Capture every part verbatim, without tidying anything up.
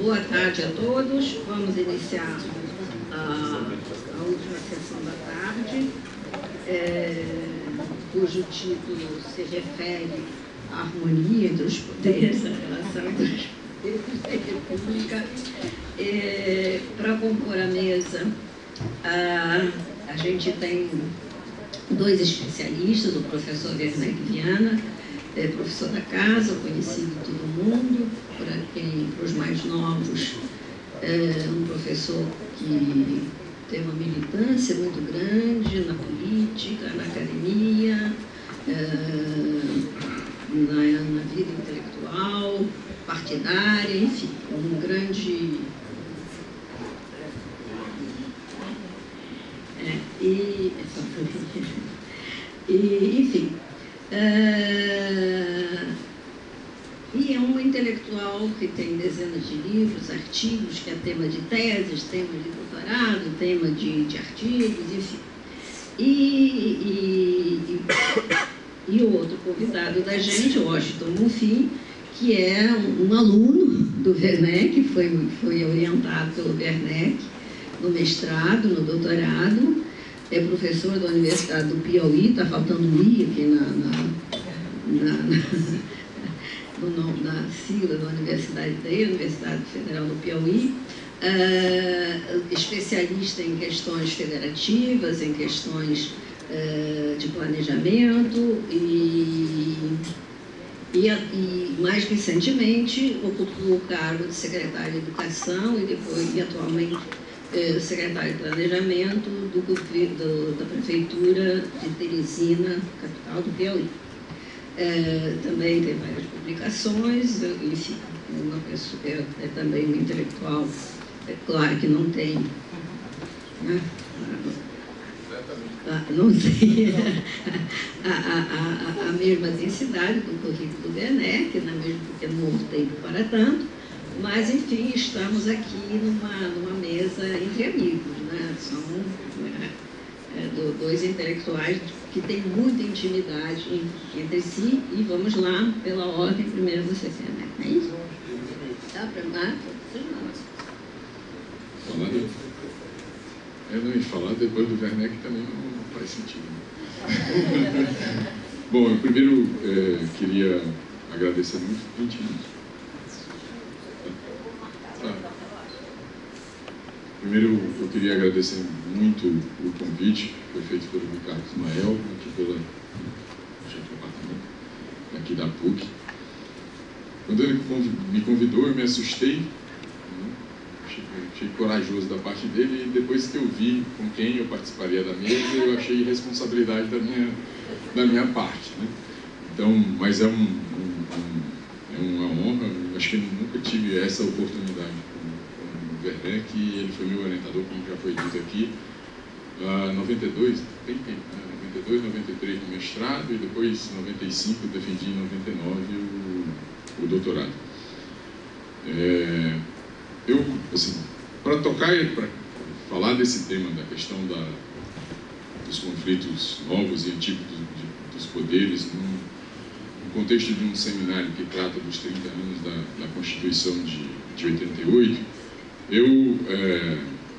Boa tarde a todos. Vamos iniciar a, a última sessão da tarde, é, cujo título se refere à harmonia entre os poderes, a relação entre os poderes da República. É, para compor a mesa, a, a gente tem dois especialistas, o professor Werneck Viana, é professor da casa, conhecido de todo mundo, para quem, para os mais novos, é um professor que tem uma militância muito grande na política, na academia, é, na, na vida intelectual, partidária, enfim, um grande... É, e, e, enfim... Uh, e é um intelectual que tem dezenas de livros, artigos, que é tema de teses, tema de doutorado, tema de, de artigos, enfim. E, e, e, e o outro convidado da gente, o Washington Bonfim, que é um, um aluno do Werneck, foi, foi orientado pelo Werneck no mestrado, no doutorado. É professor da Universidade do Piauí, está faltando um I aqui na, na, na, na, na sigla da universidade dele, Universidade Federal do Piauí, uh, especialista em questões federativas, em questões uh, de planejamento e, e, e, mais recentemente, ocupou o cargo de secretário de Educação e depois, e atualmente, secretário de Planejamento do, do, da Prefeitura de Teresina, capital do Piauí. É, também tem várias publicações, enfim, uma pessoa, é, é também um intelectual, é claro que não tem, né, a, não tem a, a, a, a mesma densidade do currículo do Werneck, né, mesmo porque não houve tempo para tanto. Mas, enfim, estamos aqui numa, numa mesa entre amigos, né? São é, do, dois intelectuais que têm muita intimidade entre si. E vamos lá, pela ordem, primeiro você, né? É isso? Dá para lá? Falar, eu não ia falar depois do Werneck também não faz sentido. Bom, eu primeiro é, queria agradecer muito, vinte minutos. Primeiro, eu queria agradecer muito o convite que foi feito pelo Ricardo Ismael, aqui pela chefe do departamento, aqui da P U C. Quando ele me convidou, eu me assustei, né? achei, achei corajoso da parte dele, e depois que eu vi com quem eu participaria da mesa, eu achei responsabilidade da minha, da minha parte, né? Então, mas é, um, um, um, é uma honra, eu acho que eu nunca tive essa oportunidade. Werneck, ele foi meu orientador, como já foi dito aqui, em noventa e dois, tem tempo, né? noventa e dois, noventa e três no mestrado, e depois, em noventa e cinco, eu defendi em noventa e nove o, o doutorado. É, eu, assim, para tocar, para falar desse tema, da questão da, dos conflitos novos e antigos de, dos poderes, no, no contexto de um seminário que trata dos trinta anos da, da Constituição de, de oitenta e oito, eu é,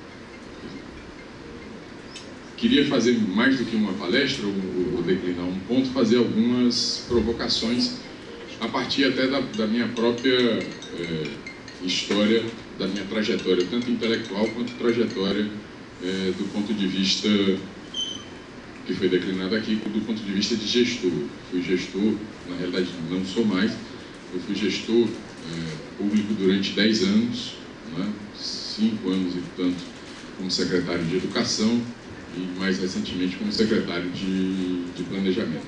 queria fazer mais do que uma palestra, ou, ou declinar um ponto, fazer algumas provocações a partir até da, da minha própria é, história, da minha trajetória, tanto intelectual quanto trajetória é, do ponto de vista, que foi declinado aqui, do ponto de vista de gestor. Fui gestor, na realidade não sou mais, eu fui gestor é, público durante dez anos, né? cinco anos e tanto como secretário de Educação e mais recentemente como secretário de, de Planejamento.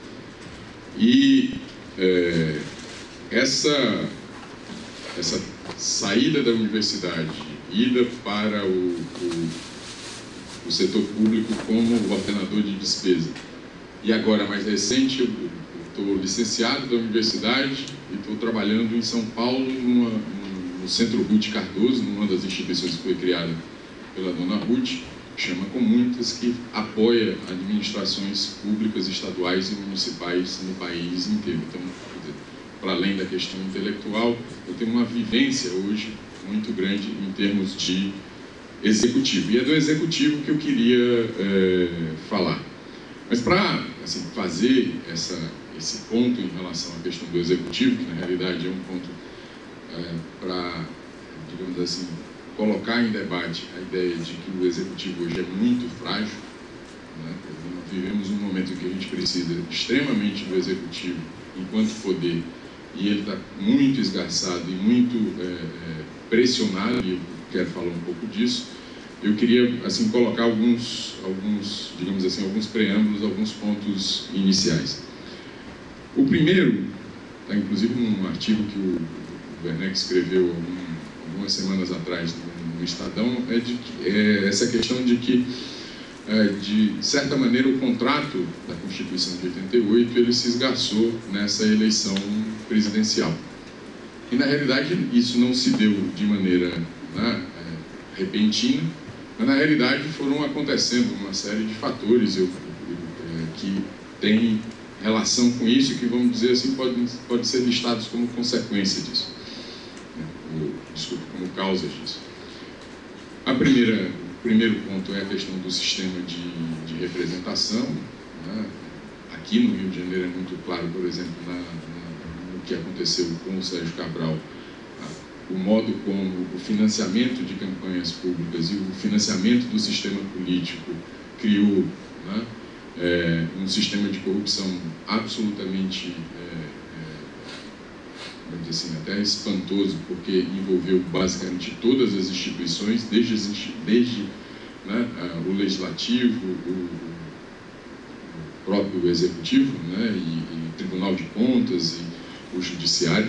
E é, essa, essa saída da universidade, ida para o, o, o setor público como ordenador de despesa, e agora mais recente, eu estou licenciado da universidade e estou trabalhando em São Paulo numa no Centro Ruth Cardoso, numa das instituições que foi criada pela dona Ruth, chama Comunitas, que apoia administrações públicas, estaduais e municipais no país inteiro. Então, para além da questão intelectual, eu tenho uma vivência hoje muito grande em termos de executivo. E é do executivo que eu queria é, falar. Mas para assim, fazer essa, esse ponto em relação à questão do executivo, que na realidade é um ponto é, para, digamos assim, colocar em debate a ideia de que o executivo hoje é muito frágil, né? Nós vivemos um momento em que a gente precisa extremamente do executivo enquanto poder, e ele está muito esgarçado e muito é, é, pressionado, e eu quero falar um pouco disso. Eu queria assim colocar alguns, alguns, digamos assim, alguns preâmbulos, alguns pontos iniciais. O primeiro, está inclusive num artigo que o Werneck escreveu algum, algumas semanas atrás no, no Estadão, é, de, é essa questão de que, é, de certa maneira, o contrato da Constituição de oitenta e oito ele se esgarçou nessa eleição presidencial. E, na realidade, isso não se deu de maneira, né, é, repentina, mas, na realidade, foram acontecendo uma série de fatores eu, eu, é, que têm relação com isso, que, vamos dizer assim, podem pode ser listados como consequência disso, né, ou, desculpa, como causa disso. A primeira, o primeiro ponto é a questão do sistema de, de representação, né? Aqui no Rio de Janeiro é muito claro, por exemplo, na, na, no que aconteceu com o Sérgio Cabral, o modo como o financiamento de campanhas públicas e o financiamento do sistema político criou, né, é, um sistema de corrupção absolutamente, é, é, vamos dizer assim, até espantoso, porque envolveu basicamente todas as instituições, desde, desde né, o legislativo, o, o próprio executivo, né, e, e Tribunal de Contas e o judiciário.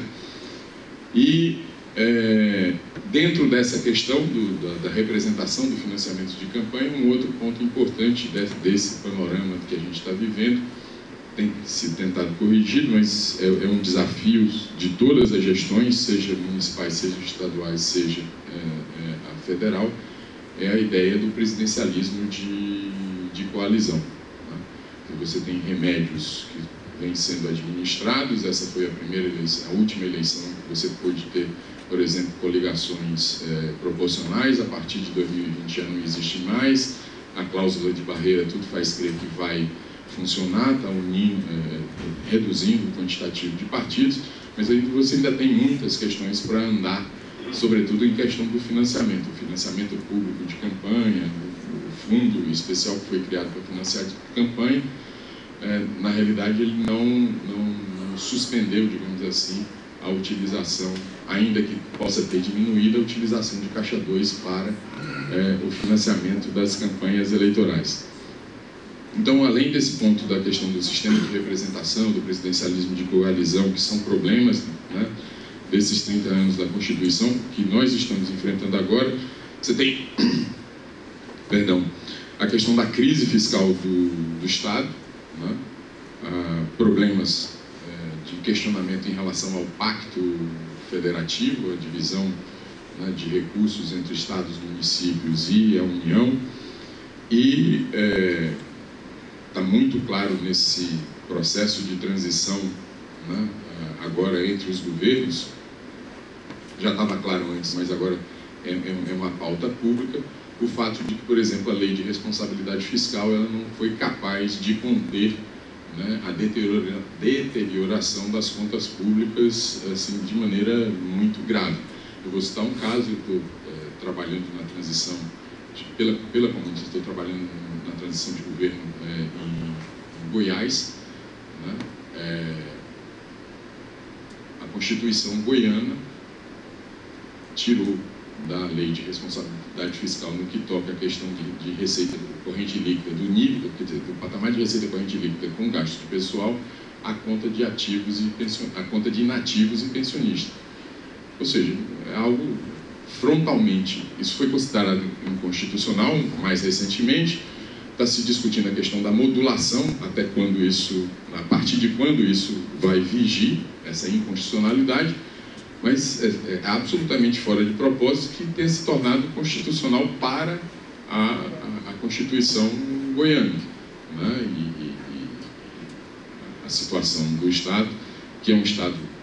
E É, dentro dessa questão do, da, da representação do financiamento de campanha, um outro ponto importante desse, desse panorama que a gente está vivendo, tem se tentado corrigir, mas é, é um desafio de todas as gestões, seja municipais, seja estaduais, seja é, é, a federal, é a ideia do presidencialismo de, de coalizão, né? Você tem remédios que vêm sendo administrados, essa foi a primeira eleição, a última eleição que você pôde ter, por exemplo, coligações é, proporcionais. A partir de dois mil e vinte já não existe mais, a cláusula de barreira tudo faz crer que vai funcionar, está unindo, é, reduzindo o quantitativo de partidos, mas aí você ainda tem muitas questões para andar, sobretudo em questão do financiamento, o financiamento público de campanha, o fundo especial que foi criado para financiar a campanha, é, na realidade ele não, não, não suspendeu, digamos assim, a utilização, ainda que possa ter diminuído a utilização de Caixa dois para é, o financiamento das campanhas eleitorais. Então, além desse ponto da questão do sistema de representação, do presidencialismo de coalizão, que são problemas, né, desses trinta anos da Constituição, que nós estamos enfrentando agora, você tem, perdão, a questão da crise fiscal do, do Estado, né, ah, problemas de questionamento em relação ao pacto federativo, a divisão, né, de recursos entre estados, municípios e a União, e está é, muito claro nesse processo de transição, né, agora entre os governos, já estava claro antes, mas agora é, é uma pauta pública, o fato de que, por exemplo, a lei de responsabilidade fiscal ela não foi capaz de conter, né, a deteriora, deterioração das contas públicas assim, de maneira muito grave. Eu vou citar um caso, eu estou é, trabalhando na transição, de, pela, pela comunidade, estou trabalhando na transição de governo é, em, em Goiás, né, é, a Constituição goiana tirou da lei de responsabilidade fiscal no que toca a questão de, de receita corrente líquida, do nível, quer dizer, do patamar de receita corrente líquida com gasto de pessoal, a conta de ativos e pension, a conta de inativos e pensionistas. Ou seja, é algo frontalmente, isso foi considerado inconstitucional mais recentemente, está se discutindo a questão da modulação, até quando isso, a partir de quando isso vai vigir, essa inconstitucionalidade, mas é, é absolutamente fora de propósito que tenha se tornado constitucional para a, a, a Constituição goiana, né? e, e, e a situação do Estado, que é um Estado que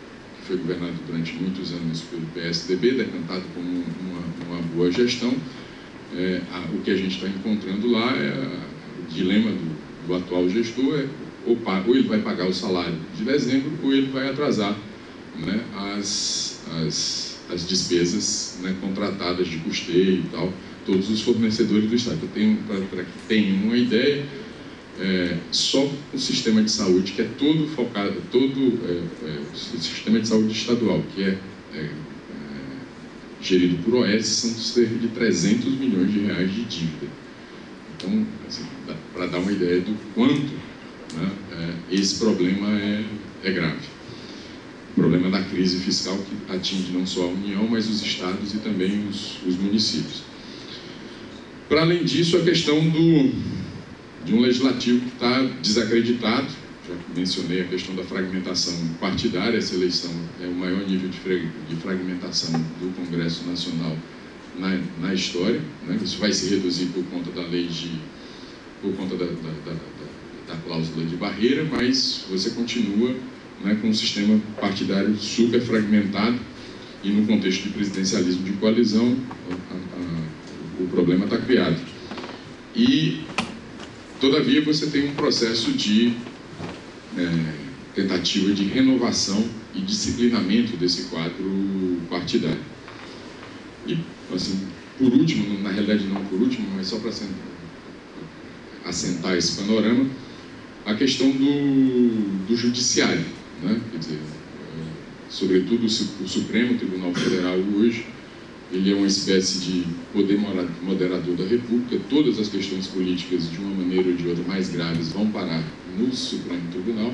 foi governado durante muitos anos pelo P S D B, decantado como uma, uma boa gestão. É, a, o que a gente está encontrando lá é a, o dilema do, do atual gestor, é ou, ou ele vai pagar o salário de dezembro ou ele vai atrasar, né, as, as, as despesas, né, contratadas de custeio e tal, todos os fornecedores do Estado. Para que tenham uma ideia, é, só o sistema de saúde, que é todo focado, todo é, é, o sistema de saúde estadual, que é, é, é gerido por O S, são cerca de trezentos milhões de reais de dívida. Então, assim, para dar uma ideia do quanto, né, é, esse problema é, é grave. O problema da crise fiscal que atinge não só a União, mas os estados e também os, os municípios. Para além disso, a questão do, de um legislativo que está desacreditado. Já mencionei a questão da fragmentação partidária. Essa eleição é o maior nível de, de fragmentação do Congresso Nacional na, na história, né? Isso vai se reduzir por conta da lei de, por conta da, da, da, da, da cláusula de barreira, mas você continua, né, com um sistema partidário super fragmentado, e no contexto de presidencialismo de coalizão, a, a, o problema está criado. E, todavia, você tem um processo de é, tentativa de renovação e disciplinamento desse quadro partidário. E, assim, por último, na realidade não por último, mas só para assentar esse panorama, a questão do, do judiciário, né? Quer dizer, é, sobretudo o Supremo Tribunal Federal hoje, ele é uma espécie de poder moderador da República. Todas as questões políticas, de uma maneira ou de outra, mais graves, vão parar no Supremo Tribunal.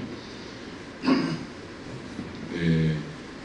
É,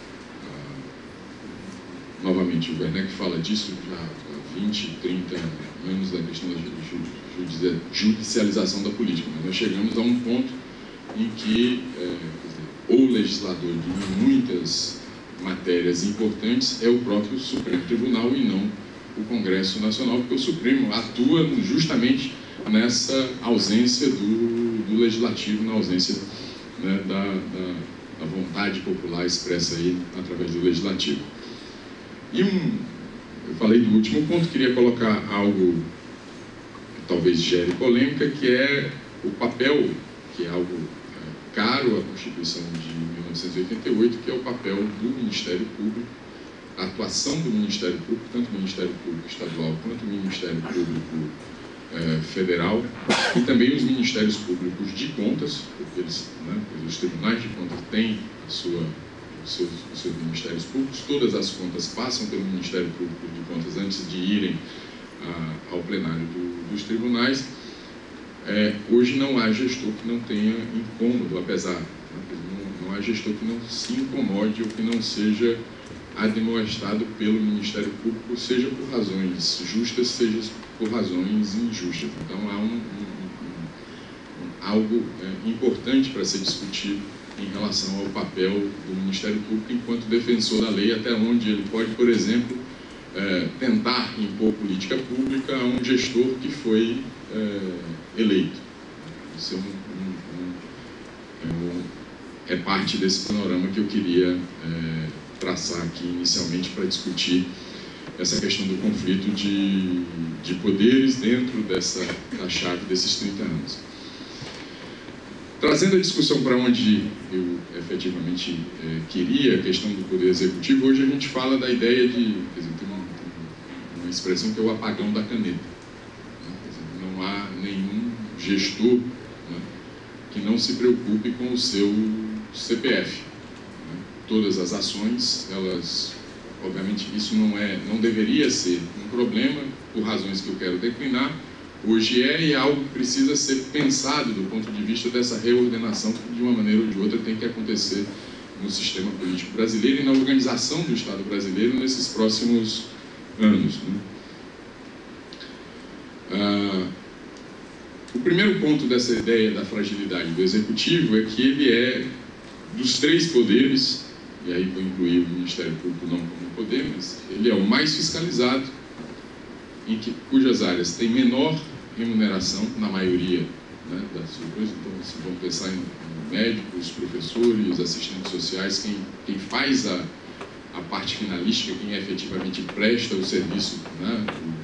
novamente, o Werneck fala disso já há vinte, trinta anos, da questão da judicialização da política. Mas nós chegamos a um ponto em que é, o legislador de muitas matérias importantes é o próprio Supremo Tribunal e não o Congresso Nacional, porque o Supremo atua justamente nessa ausência do, do legislativo, na ausência, né, da, da, da vontade popular expressa aí através do legislativo. E um, eu falei do último ponto, queria colocar algo que talvez gere polêmica, que é o papel, que é algo é, caro à Constituição de mil novecentos e oitenta e oito, que é o papel do Ministério Público, a atuação do Ministério Público, tanto o Ministério Público Estadual quanto o Ministério Público é, Federal, e também os Ministérios Públicos de Contas, porque eles, né, os tribunais de contas têm a sua, os, seus, os seus Ministérios Públicos. Todas as contas passam pelo Ministério Público de Contas antes de irem a, ao plenário do, dos tribunais. É, hoje não há gestor que não tenha incômodo, apesar, né, não, não há gestor que não se incomode ou que não seja admoestado pelo Ministério Público, seja por razões justas, seja por razões injustas. Então há um, um, um, um, algo é, importante para ser discutido em relação ao papel do Ministério Público enquanto defensor da lei, até onde ele pode, por exemplo, é, tentar impor política pública a um gestor que foi é, eleito. Isso é, um, um, um, é parte desse panorama que eu queria é, traçar aqui inicialmente para discutir essa questão do conflito de, de poderes dentro dessa, da chave desses trinta anos. Trazendo a discussão para onde eu efetivamente é, queria, a questão do poder executivo, hoje a gente fala da ideia de, quer dizer, tem uma, tem uma expressão que é o apagão da caneta. Né? Quer dizer, não há nenhum gestor, né, que não se preocupe com o seu C P F. Né? Todas as ações, elas, obviamente, isso não é, não deveria ser um problema por razões que eu quero declinar. Hoje é, e é algo que precisa ser pensado do ponto de vista dessa reordenação que, de uma maneira ou de outra, tem que acontecer no sistema político brasileiro e na organização do Estado brasileiro nesses próximos anos. Né? Ah, o primeiro ponto dessa ideia da fragilidade do Executivo é que ele é, dos três poderes, e aí vou incluir o Ministério Público não como poder, mas ele é o mais fiscalizado, em que, cujas áreas têm menor remuneração, na maioria, né, das coisas. Então, se vão pensar em médicos, professores, assistentes sociais, quem, quem faz a, a parte finalística, quem efetivamente presta o serviço, né,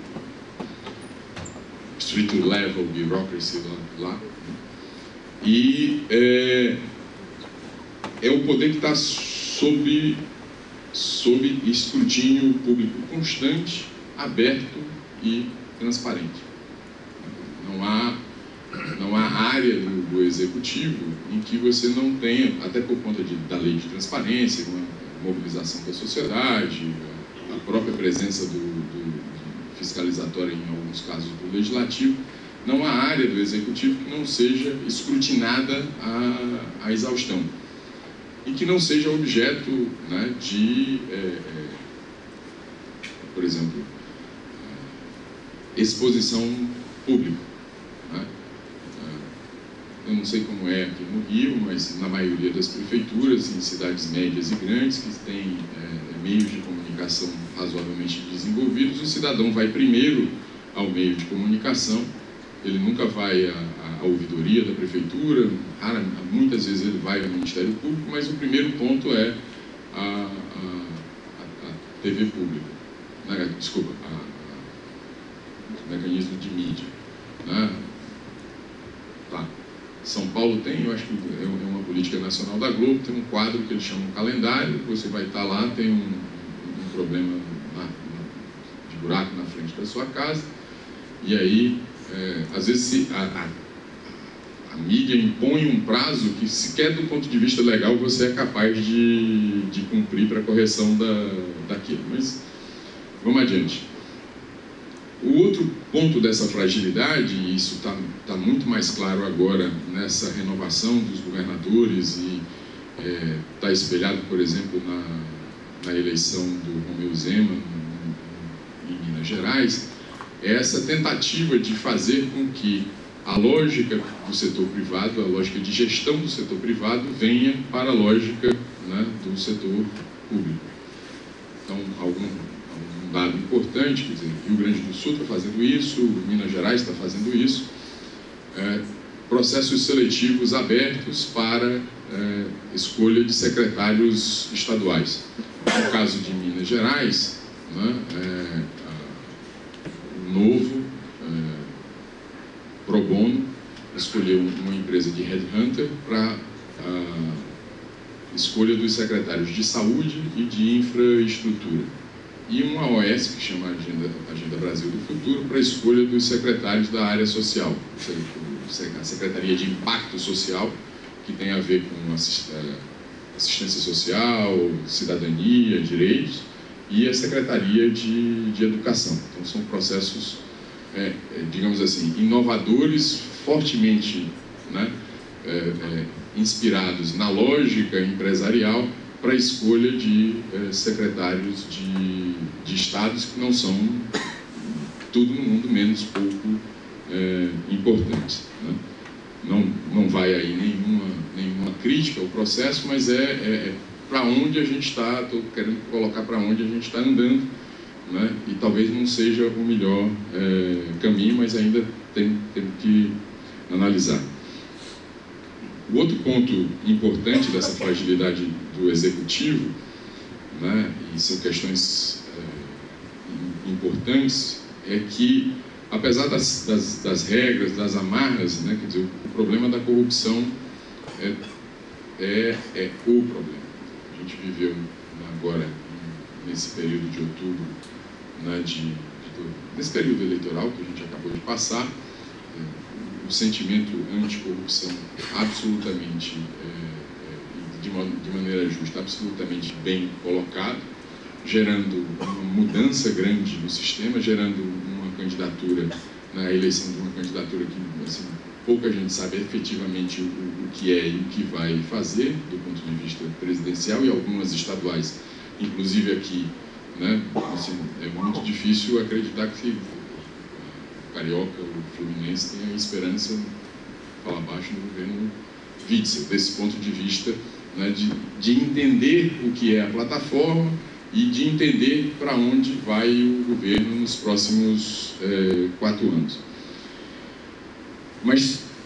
o street level bureaucracy lá. lá. E é, é o poder que está sob, sob escrutínio público constante, aberto e transparente. Não há, não há área do, do executivo em que você não tenha, até por conta de, da lei de transparência, uma mobilização da sociedade, a própria presença do, do fiscalizatório em alguns casos do legislativo, não há área do executivo que não seja escrutinada à, à exaustão e que não seja objeto, né, de, é, é, por exemplo, exposição pública. Né? Eu não sei como é aqui no Rio, mas na maioria das prefeituras, em cidades médias e grandes, que têm é, meios de comunicação razoavelmente desenvolvidos, o cidadão vai primeiro ao meio de comunicação, ele nunca vai à, à ouvidoria da prefeitura, rara, muitas vezes ele vai ao Ministério Público, mas o primeiro ponto é a, a, a T V pública, né? Desculpa, a, mecanismo de mídia, né? Tá. São Paulo tem, eu acho que é uma política nacional da Globo, tem um quadro que eles chamam calendário, você vai estar lá, tem um, um problema na, de buraco na frente da sua casa, e aí, é, às vezes, se a, a, a mídia impõe um prazo que, sequer do ponto de vista legal, você é capaz de, de cumprir para a correção da, daquilo. Mas, vamos adiante. O outro ponto dessa fragilidade, e isso está tá muito mais claro agora nessa renovação dos governadores e está é, espelhado, por exemplo, na, na eleição do Romeu Zema em, em Minas Gerais, é essa tentativa de fazer com que a lógica do setor privado, a lógica de gestão do setor privado, venha para a lógica, né, do setor público. Então, algum um dado importante, quer dizer, Rio Grande do Sul está fazendo isso, Minas Gerais está fazendo isso, é, processos seletivos abertos para é, escolha de secretários estaduais. No caso de Minas Gerais, né, é, a, o novo é, Pro Bono escolheu uma empresa de headhunter para a escolha dos secretários de saúde e de infraestrutura. E uma O S, que chama Agenda, Agenda Brasil do Futuro, para a escolha dos secretários da área social, a Secretaria de Impacto Social, que tem a ver com assistência social, cidadania, direitos, e a Secretaria de, de Educação. Então, são processos, é, digamos assim, inovadores, fortemente, né, é, é, inspirados na lógica empresarial, para a escolha de eh, secretários de, de estados que não são tudo no mundo menos pouco eh, importantes. Né? Não, não vai aí nenhuma, nenhuma crítica ao processo, mas é, é, é para onde a gente está, estou querendo colocar para onde a gente está andando, né? E talvez não seja o melhor eh, caminho, mas ainda tem, tem que analisar. O outro ponto importante dessa fragilidade do executivo, né, e são questões é, importantes, é que, apesar das, das, das regras, das amarras, né, quer dizer, o problema da corrupção é, é, é o problema. A gente viveu agora, nesse período de outubro, né, de, de, nesse período eleitoral que a gente acabou de passar, o sentimento anticorrupção absolutamente, é, de, uma, de maneira justa, absolutamente bem colocado, gerando uma mudança grande no sistema, gerando uma candidatura, na eleição de uma candidatura que, assim, pouca gente sabe efetivamente o, o que é e o que vai fazer, do ponto de vista presidencial, e algumas estaduais, inclusive aqui, né, assim, é muito difícil acreditar que Carioca, o Fluminense, tem a esperança, fala abaixo, no governo Witzel, desse ponto de vista, né, de, de entender o que é a plataforma e de entender para onde vai o governo nos próximos é, quatro anos. Mas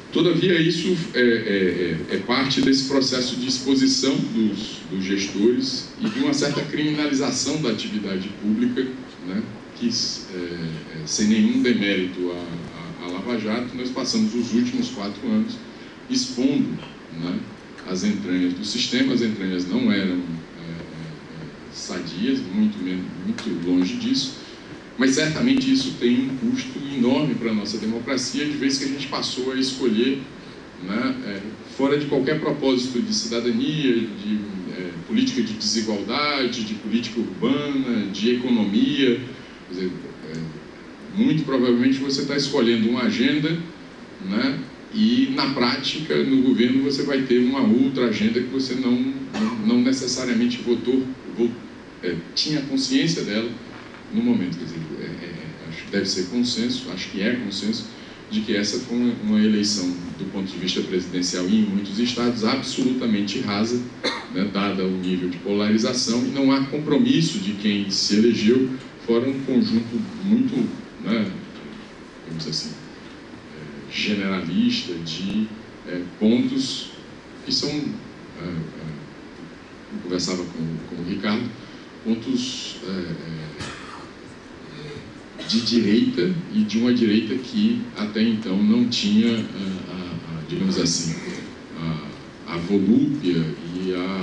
Todavia, isso é, é, é parte desse processo de exposição dos, dos gestores e de uma certa criminalização da atividade pública, né, que, é, sem nenhum demérito à, à, à Lava Jato, nós passamos os últimos quatro anos expondo, né, as entranhas do sistema. As entranhas não eram é, sadias, muito, muito longe disso, mas certamente isso tem um custo enorme para a nossa democracia, de vez que a gente passou a escolher, né, é, fora de qualquer propósito de cidadania, de é, política de desigualdade, de política urbana, de economia. Quer dizer, é, muito provavelmente você está escolhendo uma agenda, né, e na prática, no governo, você vai ter uma outra agenda que você não, não, não necessariamente votou, votou é, tinha consciência dela no momento. Quer dizer, é, é, acho que deve ser consenso, acho que é consenso, de que essa foi uma, uma eleição, do ponto de vista presidencial e em muitos estados, absolutamente rasa, né, dada o nível de polarização, e não há compromisso de quem se elegeu, fora um conjunto muito, né, vamos dizer assim, é, generalista de é, pontos que são, é, é, eu conversava com, com o Ricardo, pontos é, é, de direita, e de uma direita que até então não tinha, a, a, a, digamos assim, a, a volúpia e a,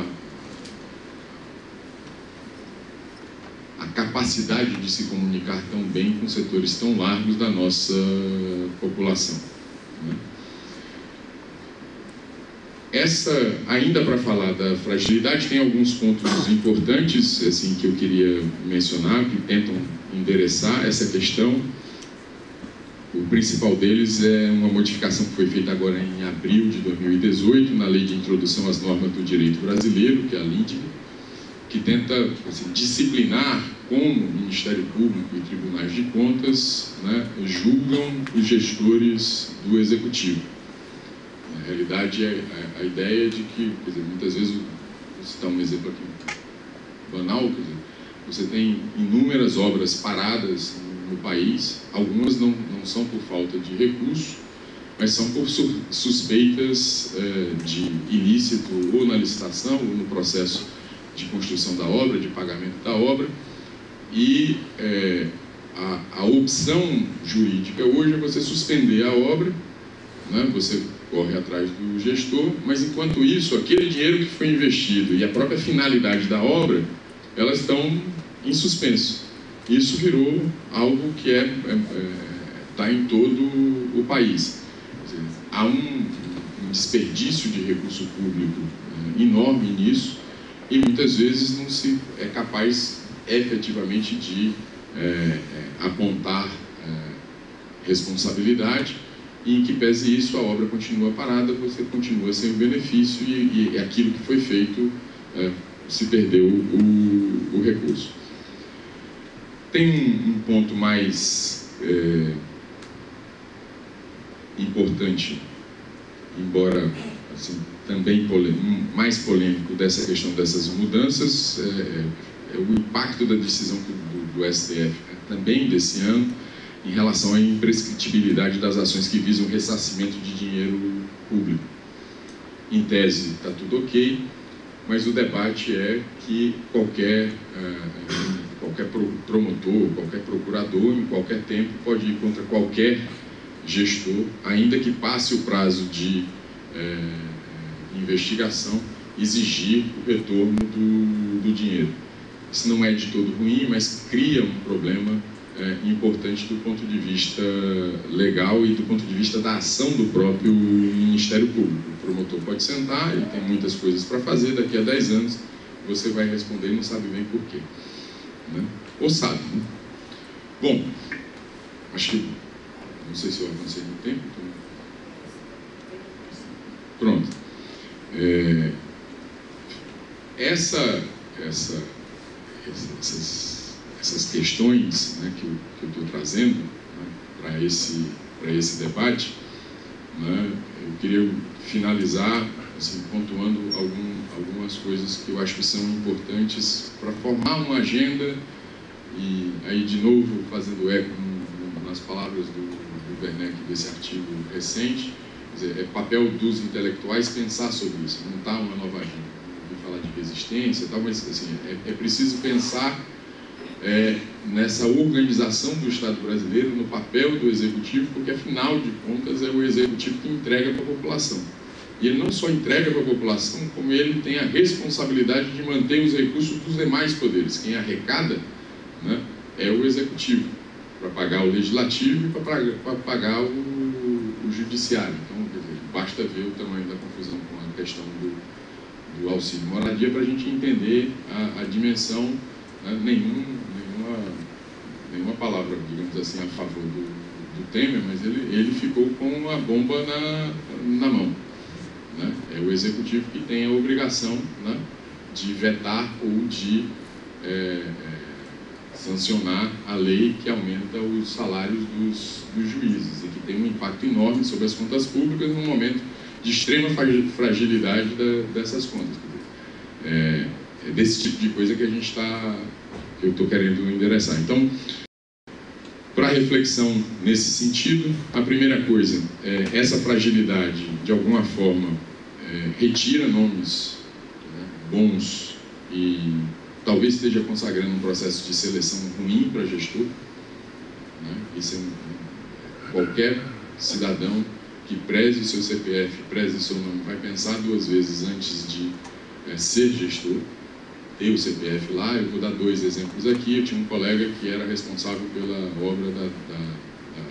a capacidade de se comunicar tão bem com setores tão largos da nossa população, né? Essa, ainda para falar da fragilidade, tem alguns pontos importantes assim, que eu queria mencionar, que tentam endereçar essa questão. O principal deles é uma modificação que foi feita agora em abril de dois mil e dezoito, na Lei de Introdução às Normas do Direito Brasileiro, que é a L I D B, que tenta assim, disciplinar como o Ministério Público e tribunais de contas, né, julgam os gestores do Executivo. Na realidade, é a, a ideia de que, quer dizer, muitas vezes, vou citar um exemplo aqui banal, quer dizer, você tem inúmeras obras paradas no país, algumas não, não são por falta de recurso, mas são por su suspeitas eh, de ilícito ou na licitação ou no processo de construção da obra, de pagamento da obra, e eh, a, a opção jurídica hoje é você suspender a obra, né? Você corre atrás do gestor, mas enquanto isso, aquele dinheiro que foi investido e a própria finalidade da obra, elas estão em suspenso. Isso virou algo que é, está é, é, em todo o país. Quer dizer, há um, um desperdício de recurso público é, enorme nisso, e muitas vezes não se é capaz efetivamente de é, é, apontar é, responsabilidade, e em que pese isso, a obra continua parada, você continua sem o benefício, e, e aquilo que foi feito é, se perdeu o, o recurso. Tem um, um ponto mais é, importante, embora assim, também polêmico, mais polêmico dessa questão dessas mudanças, é, é o impacto da decisão do, do S T F, né, também desse ano, em relação à imprescritibilidade das ações que visam ressarcimento de dinheiro público. Em tese, está tudo ok, mas o debate é que qualquer, uh, qualquer promotor, qualquer procurador, em qualquer tempo, pode ir contra qualquer gestor, ainda que passe o prazo de uh, investigação, exigir o retorno do, do dinheiro. Isso não é de todo ruim, mas cria um problema É, importante do ponto de vista legal e do ponto de vista da ação do próprio Ministério Público. O promotor pode sentar, ele tem muitas coisas para fazer, daqui a dez anos você vai responder e não sabe bem por quê, né? Ou sabe, né? Bom, acho que, não sei se eu avancei no tempo, então... Pronto. É, essa, essa, essas essas questões, né, que eu estou trazendo, né, para esse, para esse debate, né, eu queria finalizar assim, pontuando algum, algumas coisas que eu acho que são importantes para formar uma agenda, e aí de novo fazendo eco no, no, nas palavras do, do Werneck desse artigo recente, Quer dizer, é papel dos intelectuais pensar sobre isso, não está uma nova agenda. Vou falar de resistência e tal, mas assim, é, é preciso pensar é, nessa organização do Estado brasileiro, no papel do Executivo, porque, afinal de contas, é o Executivo que entrega para a população. E ele não só entrega para a população, como ele tem a responsabilidade de manter os recursos dos demais poderes. Quem arrecada, né, é o Executivo, para pagar o Legislativo e para pagar, para pagar o, o Judiciário. Então, quer dizer, basta ver o tamanho da confusão com a questão do, do auxílio moradia para a gente entender a, a dimensão, né, nenhum, nenhuma, nenhuma palavra, digamos assim, a favor do, do Temer, mas ele, ele ficou com a bomba na, na mão. Né? É o Executivo que tem a obrigação, né, de vetar ou de é, é, sancionar a lei que aumenta os salários dos, dos juízes e que tem um impacto enorme sobre as contas públicas num momento de extrema fragilidade da, dessas contas. É, é desse tipo de coisa que a gente está, que eu estou querendo endereçar. Então, para reflexão nesse sentido, a primeira coisa, é, essa fragilidade, de alguma forma, é, retira nomes, né, bons e talvez esteja consagrando um processo de seleção ruim para gestor. Né? Isso é, qualquer cidadão que preze o seu C P F, preze o seu nome, vai pensar duas vezes antes de é, ser gestor. Ter o C P F lá, eu vou dar dois exemplos aqui. Eu tinha um colega que era responsável pela obra da, da, da,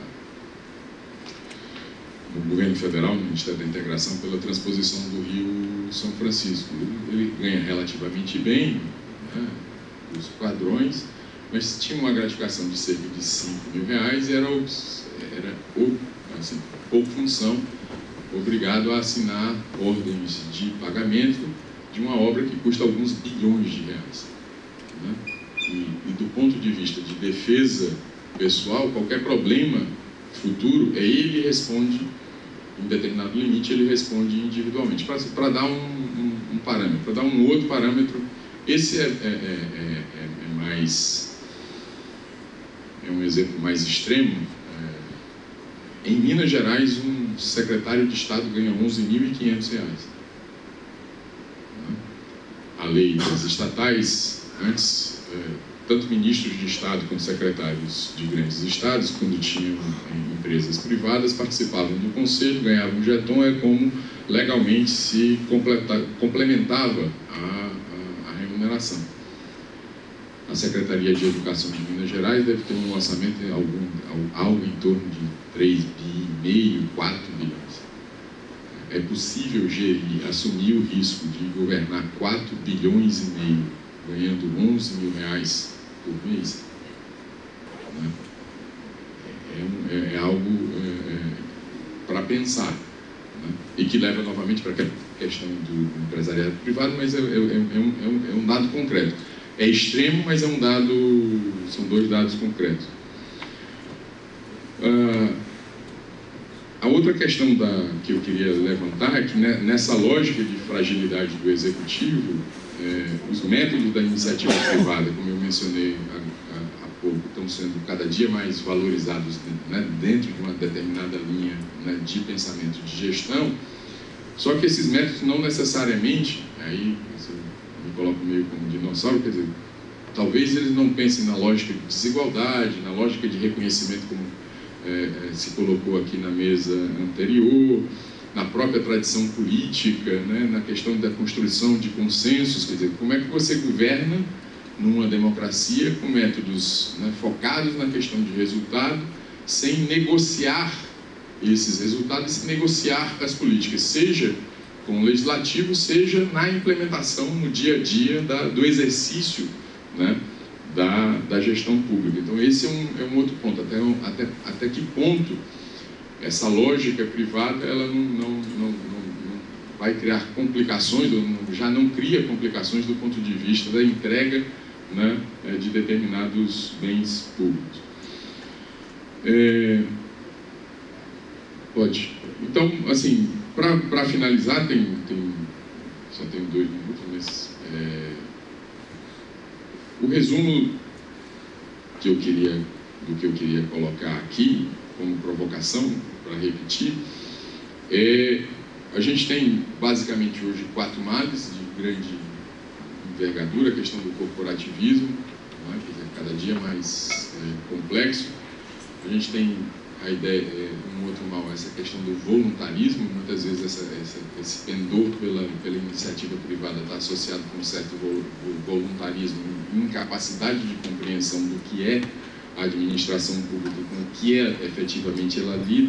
do governo federal, no Ministério da Integração, pela transposição do Rio São Francisco. Ele, ele ganha relativamente bem, né, os padrões, mas tinha uma gratificação de cerca de cinco mil reais e era, era assim, por função, obrigado a assinar ordens de pagamento de uma obra que custa alguns bilhões de reais. Né? E, e do ponto de vista de defesa pessoal, qualquer problema futuro, é ele responde, em determinado limite, ele responde individualmente. Para dar um, um, um parâmetro, para dar um outro parâmetro, esse é, é, é, é, é mais, é um exemplo mais extremo. É, em Minas Gerais, um secretário de Estado ganha onze mil e quinhentos reais. A lei das estatais, antes, é, tanto ministros de Estado quanto secretários de grandes estados, quando tinham empresas privadas, participavam do conselho, ganhavam um jeton, é como legalmente se completa, complementava a, a, a remuneração. A Secretaria de Educação de Minas Gerais deve ter um orçamento de algum, algo em torno de três bilhões e meio, quatro bilhões. É possível gerir, assumir o risco de governar quatro bilhões e meio, ganhando onze mil reais por mês? Né? É, é, é algo é, é, para pensar, né? E que leva novamente para a questão do empresariado privado, mas é, é, é, um, é, um, é um dado concreto. É extremo, mas é um dado, são dois dados concretos. Uh, A outra questão da, que eu queria levantar é que, né, nessa lógica de fragilidade do Executivo, é, os métodos da iniciativa privada, como eu mencionei há, há, há pouco, estão sendo cada dia mais valorizados, né, dentro de uma determinada linha, né, de pensamento de gestão, só que esses métodos não necessariamente, aí eu me coloco meio como dinossauro, quer dizer, talvez eles não pensem na lógica de desigualdade, na lógica de reconhecimento como É, se colocou aqui na mesa anterior, na própria tradição política, né, na questão da construção de consensos, quer dizer, como é que você governa numa democracia com métodos, né, focados na questão de resultado, sem negociar esses resultados, sem negociar as políticas, seja com o legislativo, seja na implementação no dia a dia da, do exercício, né, Da, da gestão pública. Então esse é um, é um outro ponto, até, até, até que ponto essa lógica privada ela não, não, não, não, não vai criar complicações, ou não, já não cria complicações do ponto de vista da entrega, né, de determinados bens públicos. É, pode. Então, assim, para finalizar, tem, tem, só tenho dois minutos, mas... É, o resumo que eu queria, do que eu queria colocar aqui, como provocação, para repetir, É, a gente tem basicamente hoje quatro males de grande envergadura: a questão do corporativismo, né, que é cada dia mais é, complexo. A gente tem a ideia, é, um outro mal, essa questão do voluntarismo. Muitas vezes essa, essa, esse pendor pela, pela iniciativa privada está associado com um certo voluntarismo, incapacidade de compreensão do que é a administração pública, com o que é efetivamente ela lida.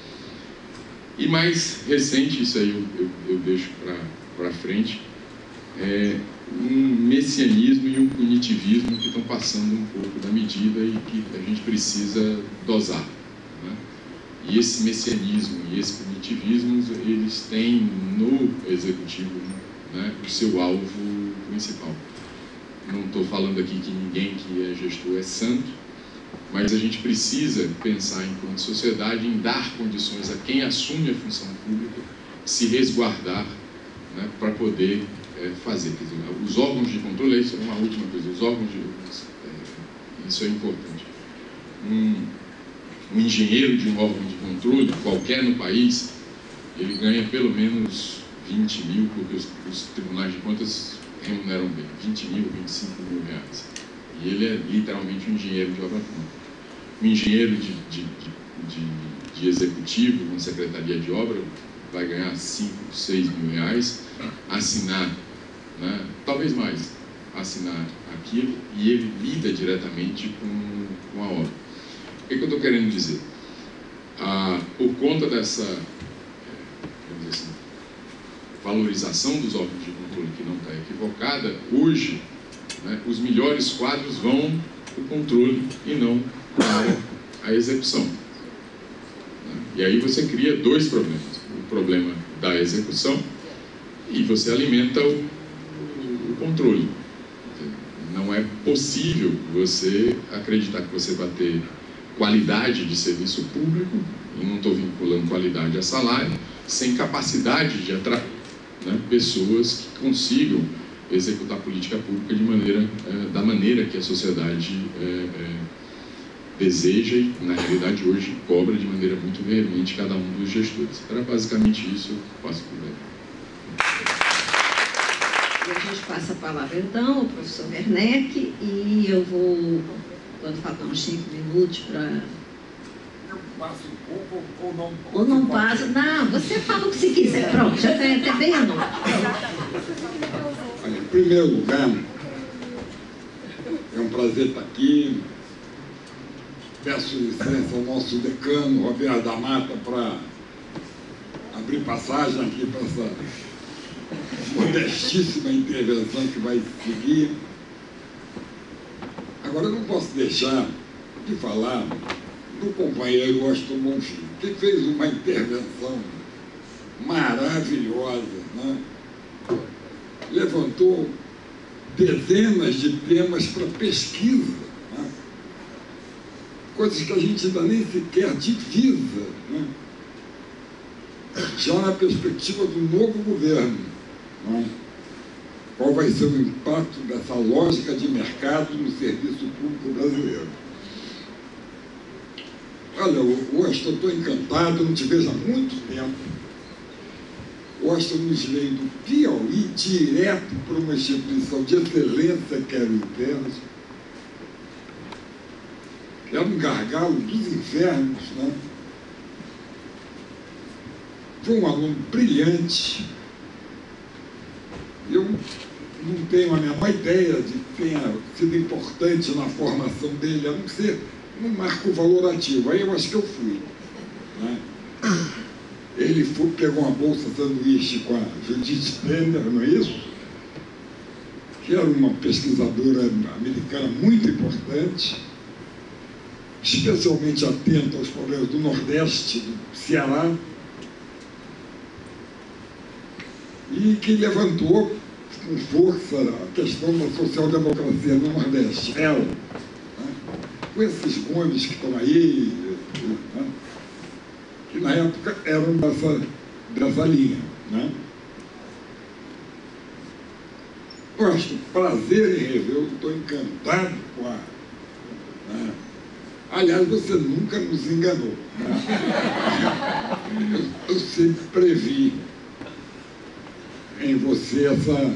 E mais recente, isso aí eu, eu, eu deixo para frente, é um messianismo e um punitivismo que estão passando um pouco da medida e que a gente precisa dosar, né? E esse messianismo e esse punitivismo, eles têm no executivo, né, o seu alvo principal. Não estou falando aqui que ninguém que é gestor é santo, mas a gente precisa pensar, enquanto sociedade, em dar condições a quem assume a função pública se resguardar, né, para poder é, fazer. Quer dizer, os órgãos de controle, isso é uma última coisa, os órgãos de... É, isso é importante. Um, um engenheiro de um órgão de controle, qualquer no país, ele ganha pelo menos vinte mil, porque os, os tribunais de contas remuneram bem, vinte mil, vinte e cinco mil reais. E ele é literalmente um engenheiro de obra pronta. Um engenheiro de, de, de, de, de executivo, com secretaria de obra, vai ganhar cinco, seis mil reais, assinar, né, talvez mais, assinar aquilo, e ele lida diretamente com, com a obra. O que, que eu estou querendo dizer? Ah, por conta dessa, vamos dizer assim, valorização dos órgãos de controle que não está equivocada, hoje, né, os melhores quadros vão para o controle e não para a execução. E aí você cria dois problemas: o problema da execução e você alimenta o, o controle. Não é possível você acreditar que você vai ter qualidade de serviço público, e não estou vinculando qualidade a salário, sem capacidade de atrair, né, pessoas que consigam executar política pública de maneira, é, da maneira que a sociedade é, é, deseja e, na realidade, hoje cobra de maneira muito veemente cada um dos gestores. Era basicamente isso. Eu passo por aí. E a gente passa a palavra, então, ao professor Werneck, e eu vou, quando faltar uns cinco minutos para... Eu passo um pouco ou não? Ou não passa? Não, você fala o que você quiser. Pronto, já tem até bem a nota. Olha, em primeiro lugar, é um prazer estar aqui. Peço licença ao nosso decano, Roberto da Mata, para abrir passagem aqui para essa modestíssima intervenção que vai seguir. Agora, eu não posso deixar de falar do companheiro Washington Bonfim, que fez uma intervenção maravilhosa, né? Levantou dezenas de temas para pesquisa, né? Coisas que a gente ainda nem sequer divisa, né? Já na perspectiva do novo governo, né? Qual vai ser o impacto dessa lógica de mercado no serviço público brasileiro. Olha, Washington, eu estou encantado, não te vejo há muito tempo. Washington nos veio do Piauí direto para uma instituição de excelência que era o Internos. Era um gargalo dos infernos, né? Foi um aluno brilhante. Eu não tenho a menor ideia de que tenha sido importante na formação dele, a não ser um marco valorativo. Aí eu acho que eu fui, né? Ele foi, pegou uma bolsa sanduíche com a Judith Brenner, não é isso? Que era uma pesquisadora americana muito importante, especialmente atenta aos problemas do Nordeste, do Ceará, e que levantou com força a questão da social-democracia no Nordeste. Ela, né? Com esses Gomes que estão aí, né? Que na época eram dessa, dessa linha, né? Gosto, prazer em rever, eu estou encantado com a, né, Aliás, você nunca nos enganou. Né? Eu, eu sempre previ em você essa,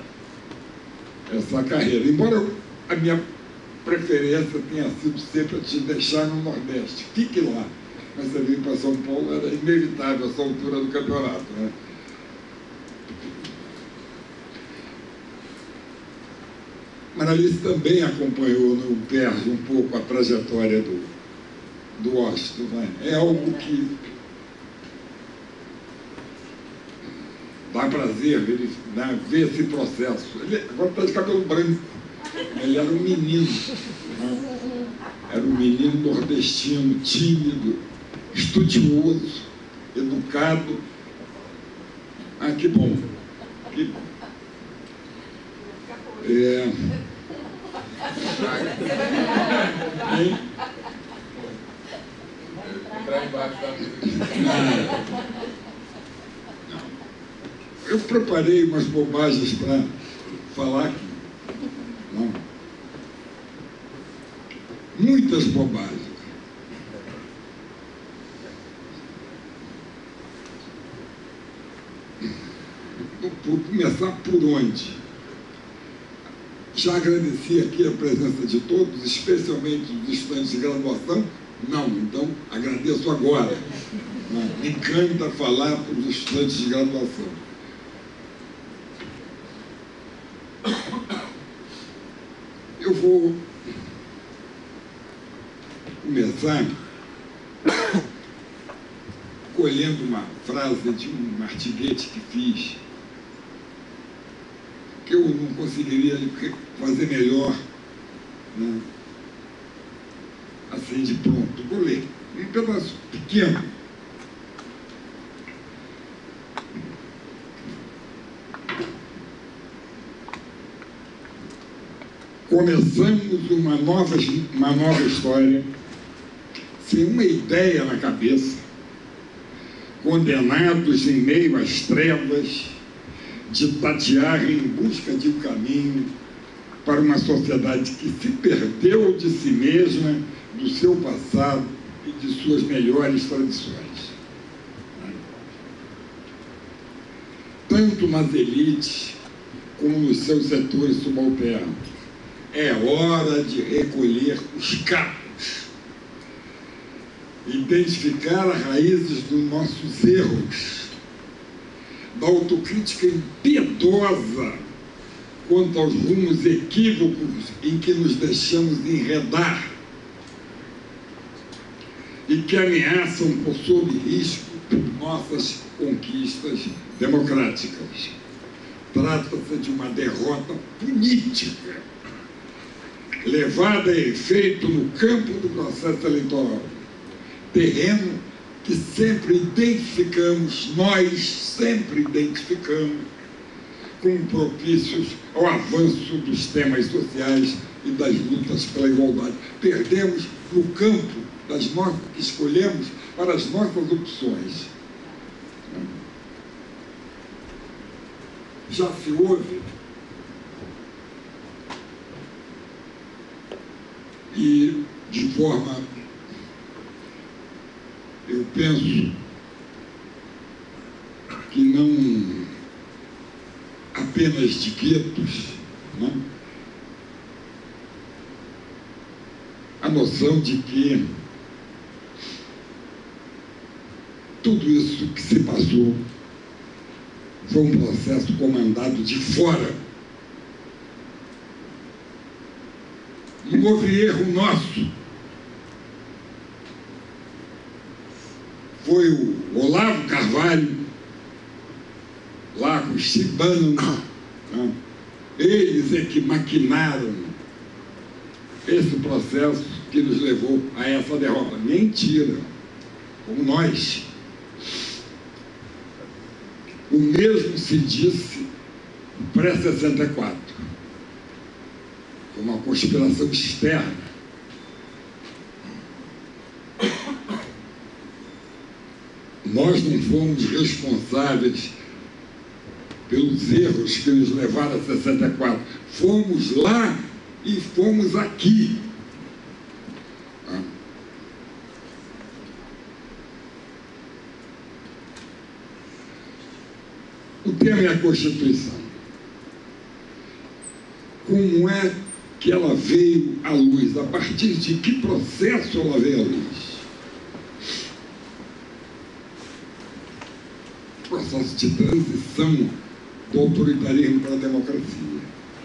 essa carreira. Embora a minha preferência tenha sido sempre te deixar no Nordeste. Fique lá. Mas você vir para São Paulo era inevitável essa altura do campeonato. Né? Maralice também acompanhou no P E R J um pouco a trajetória do, do Washington. Né? É algo que dá prazer ver, né, ver esse processo. Ele agora está de cabelo branco. Ele era um menino. Né? Era um menino nordestino, tímido, estudioso, educado. Ah, que bom. Que bom. É... Hein? Eu preparei umas bobagens para falar aqui. Não. Muitas bobagens. Vou começar por onde? Já agradeci aqui a presença de todos, especialmente dos estudantes de graduação. Não, então agradeço agora. Me encanta falar para os estudantes de graduação. Eu vou começar colhendo uma frase de um artiguete que fiz, que eu não conseguiria fazer melhor, né? Assim de pronto. Vou ler um pedaço pequeno. Começamos uma nova, uma nova história, sem uma ideia na cabeça, condenados em meio às trevas, de tatear em busca de um caminho para uma sociedade que se perdeu de si mesma, do seu passado e de suas melhores tradições. Tanto nas elites como nos seus setores subalternos. É hora de recolher os cacos, identificar as raízes dos nossos erros, da autocrítica impiedosa quanto aos rumos equívocos em que nos deixamos enredar e que ameaçam por sob risco nossas conquistas democráticas. Trata-se de uma derrota política, levada a efeito no campo do processo eleitoral, terreno que sempre identificamos, nós sempre identificamos, como propícios ao avanço dos temas sociais e das lutas pela igualdade. Perdemos no campo das nossas que escolhemos para as nossas opções. Já se ouve e, de forma, eu penso que não apenas de guetos, né? A noção de que tudo isso que se passou foi um processo comandado de fora. Não houve erro nosso. Foi o Olavo Carvalho, lá com os Cibano, né? Eles é que maquinaram esse processo que nos levou a essa derrota. Mentira, como nós. O mesmo se disse pré-sessenta e quatro. Foi uma conspiração externa. Nós não fomos responsáveis pelos erros que nos levaram a sessenta e quatro. Fomos lá e fomos aqui. O tema é a Constituição. Como é que ela veio à luz? A partir de que processo ela veio à luz? Processo de transição do autoritarismo para a democracia.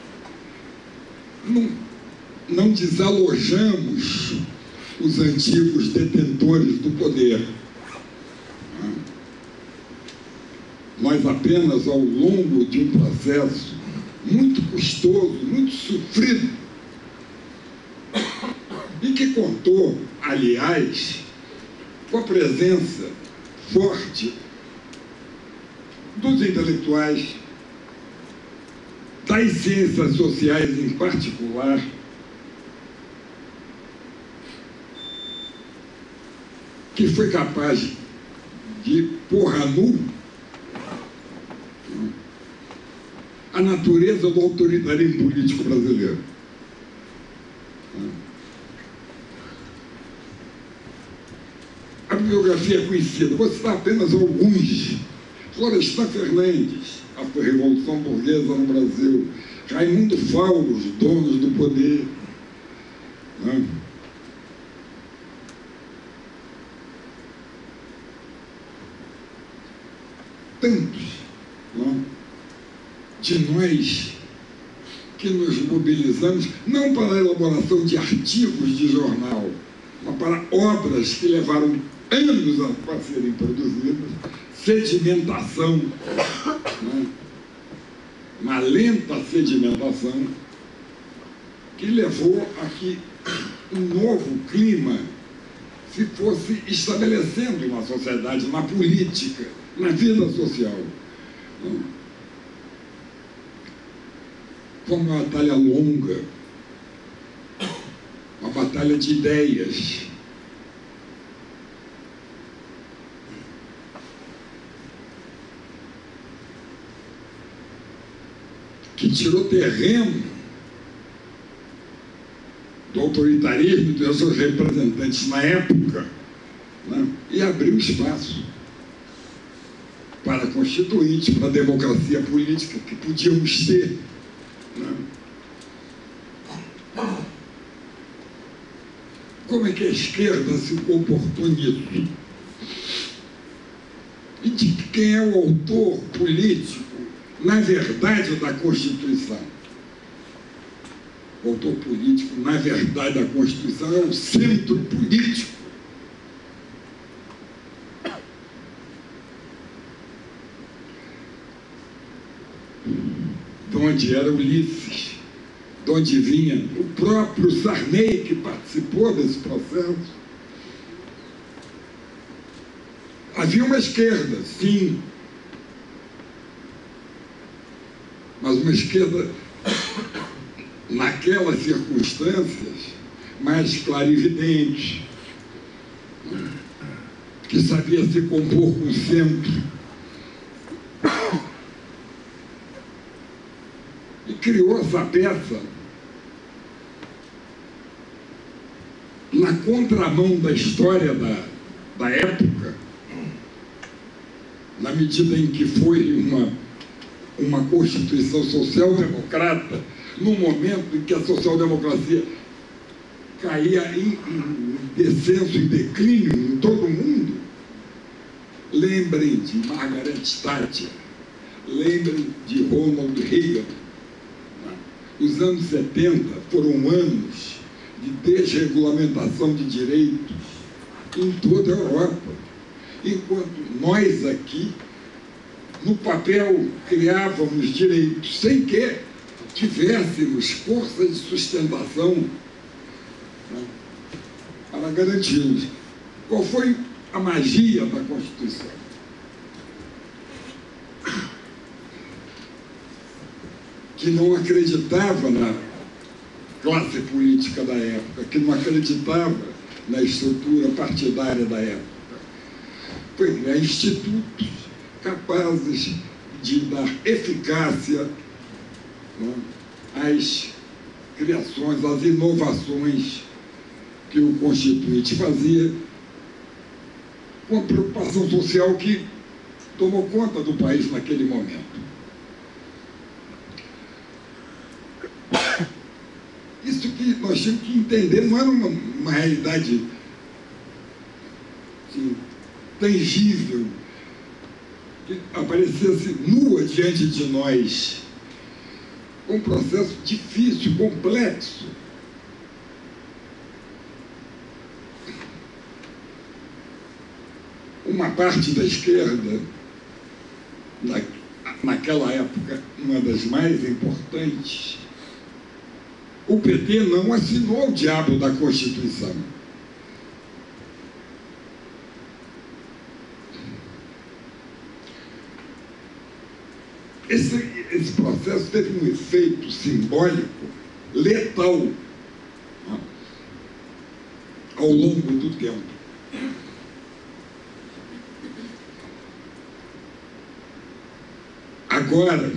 Não, não desalojamos os antigos detentores do poder. Nós apenas, ao longo de um processo muito custoso, muito sofrido, e que contou, aliás, com a presença forte dos intelectuais, das ciências sociais em particular, que foi capaz de pôr a nu a natureza do autoritarismo político brasileiro. A bibliografia é conhecida, vou citar apenas alguns. Florestan Fernandes, a Revolução Burguesa no Brasil. Raimundo Fauro, Os Donos do Poder. Né? Tantos, né, de nós que nos mobilizamos, não para a elaboração de artigos de jornal, mas para obras que levaram anos a serem produzidas, sedimentação, né? Uma lenta sedimentação que levou a que um novo clima se fosse estabelecendo na sociedade, na política, na vida social. Foi uma batalha longa, uma batalha de ideias. Que tirou terreno do autoritarismo dos seus representantes na época, né, e abriu espaço para constituintes, para a democracia política que podíamos ter. Né? Como é que a esquerda se comportou nisso? E de quem é o autor político, na verdade, da Constituição? O autor político, na verdade, da Constituição é o centro político. De onde era Ulisses, de onde vinha o próprio Sarney, que participou desse processo. Havia uma esquerda, sim, mas uma esquerda, naquelas circunstâncias, mais clarividente, que sabia se compor com o centro. E criou essa peça na contramão da história da, da época, na medida em que foi uma, uma Constituição social-democrata, no momento em que a social-democracia caía em, em descenso e declínio em todo o mundo. Lembrem de Margaret Thatcher, lembrem de Ronald Reagan. Os anos setenta foram anos de desregulamentação de direitos em toda a Europa, enquanto nós aqui, no papel, criávamos direitos sem que tivéssemos força de sustentação, né, para garanti-los. Qual foi a magia da Constituição? Que não acreditava na classe política da época, que não acreditava na estrutura partidária da época. Foi criar institutos capazes de dar eficácia, né, às criações, às inovações que o Constituinte fazia, com a preocupação social que tomou conta do país naquele momento. Isso que nós tínhamos que entender, não era uma, uma realidade assim, tangível, que aparecesse nua diante de nós. Um processo difícil, complexo. Uma parte da esquerda, na, naquela época, uma das mais importantes, o P T não assinou o diabo da Constituição. Esse, esse processo teve um efeito simbólico letal, né, ao longo do tempo. Agora,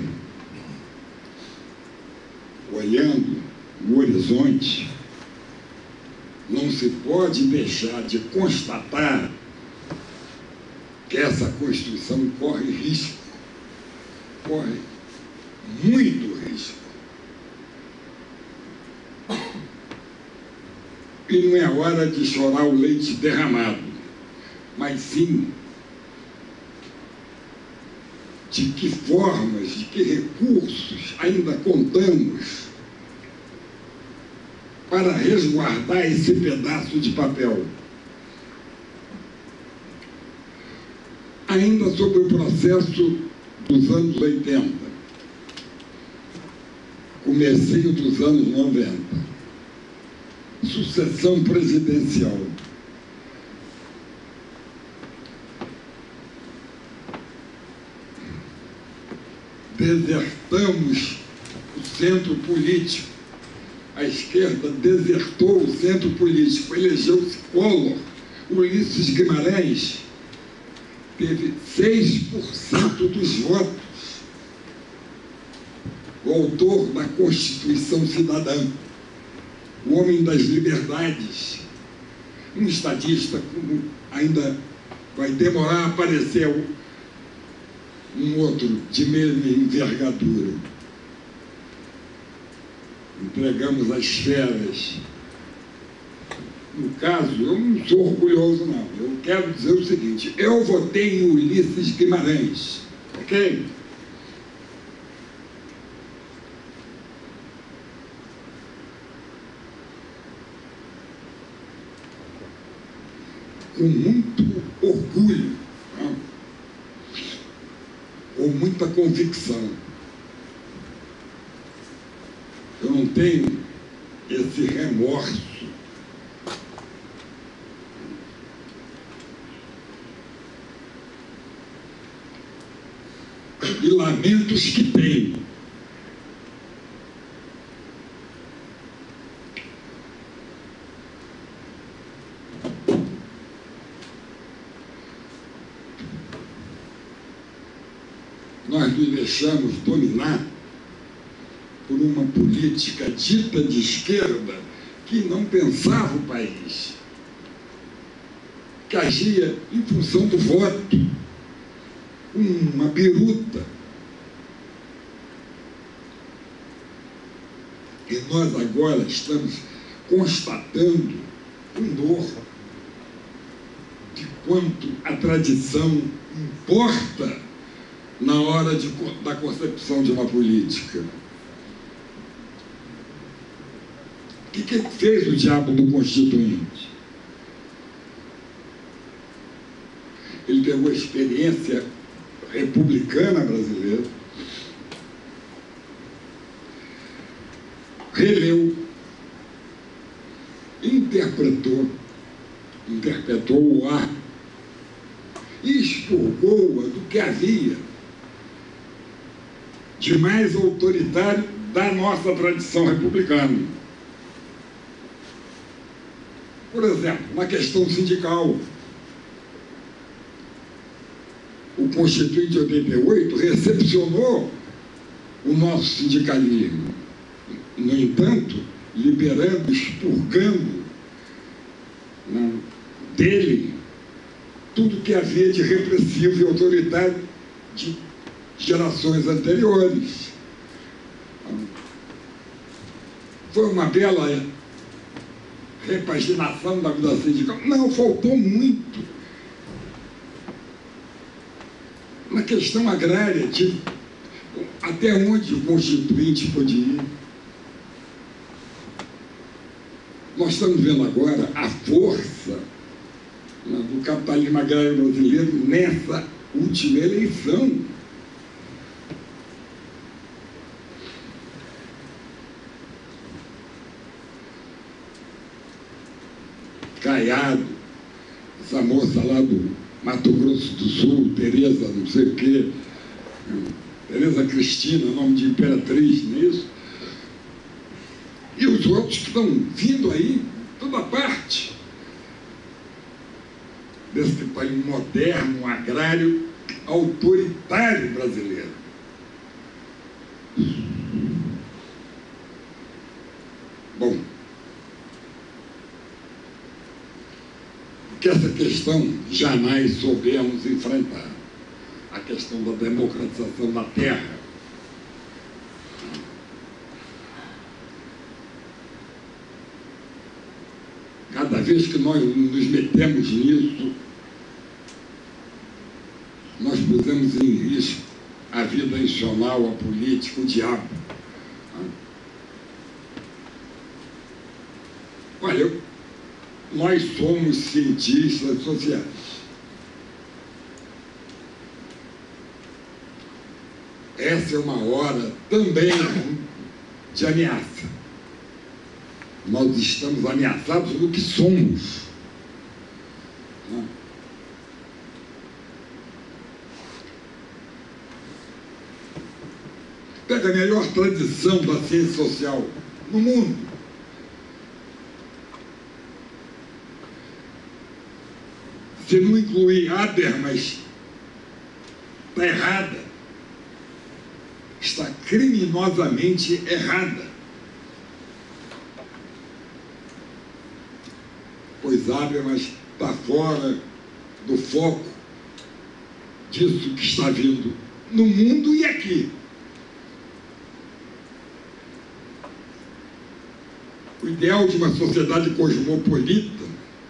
olhando o horizonte, não se pode deixar de constatar que essa Constituição corre risco, corre muito risco. E não é hora de chorar o leite derramado, mas sim de que formas, de que recursos ainda contamos para resguardar esse pedaço de papel. Ainda sobre o processo dos anos oitenta, comecinho dos anos noventa, sucessão presidencial. Desertamos o centro político. A esquerda desertou o centro político, elegeu-se Collor. Ulisses Guimarães teve seis por cento dos votos. O autor da Constituição Cidadã, o homem das liberdades, um estadista, como ainda vai demorar a aparecer um outro de mesma envergadura. Entregamos as feras. No caso, eu não sou orgulhoso, não. Eu quero dizer o seguinte: eu votei em Ulisses Guimarães, ok? Com muito orgulho, né? Com muita convicção. Eu não tenho esse remorso e lamentos que tenho. Nós nos deixamos dominar por uma política dita de esquerda que não pensava o país, que agia em função do voto, uma biruta. E nós agora estamos constatando com dor de quanto a tradição importa na hora de, da concepção de uma política. O que, que fez o diabo do Constituinte? Ele pegou a experiência republicana brasileira, releu, interpretou, interpretou o ar e expurgou-a do que havia de mais autoritário da nossa tradição republicana. Por exemplo, na questão sindical, o Constituinte de oitenta e oito recepcionou o nosso sindicalismo. No entanto, liberando, expurgando, né, dele tudo que havia de repressivo e autoritário de gerações anteriores. Foi uma bela repaginação da vida sindical? Não, faltou muito. Na questão agrária, de até onde o Constituinte podia ir. Nós estamos vendo agora a força, né, do capitalismo agrário brasileiro nessa última eleição. Caiado, essa moça lá do Mato Grosso do Sul, Tereza, não sei o quê, Tereza Cristina, nome de imperatriz, não é isso? E os outros que estão vindo aí, toda parte, desse país moderno, agrário, autoritário brasileiro. Bom, que essa questão jamais soubemos enfrentar, a questão da democratização da terra. Cada vez que nós nos metemos nisso, nós pusemos em risco a vida nacional, a política, o diabo. Olha, eu, nós somos cientistas sociais. Essa é uma hora também de ameaça. Nós estamos ameaçados do que somos. Pega a melhor tradição da ciência social no mundo. Se não incluir Habermas, está errada. Está criminosamente errada. Pois Habermas está fora do foco disso que está vindo no mundo e aqui. O ideal de uma sociedade cosmopolita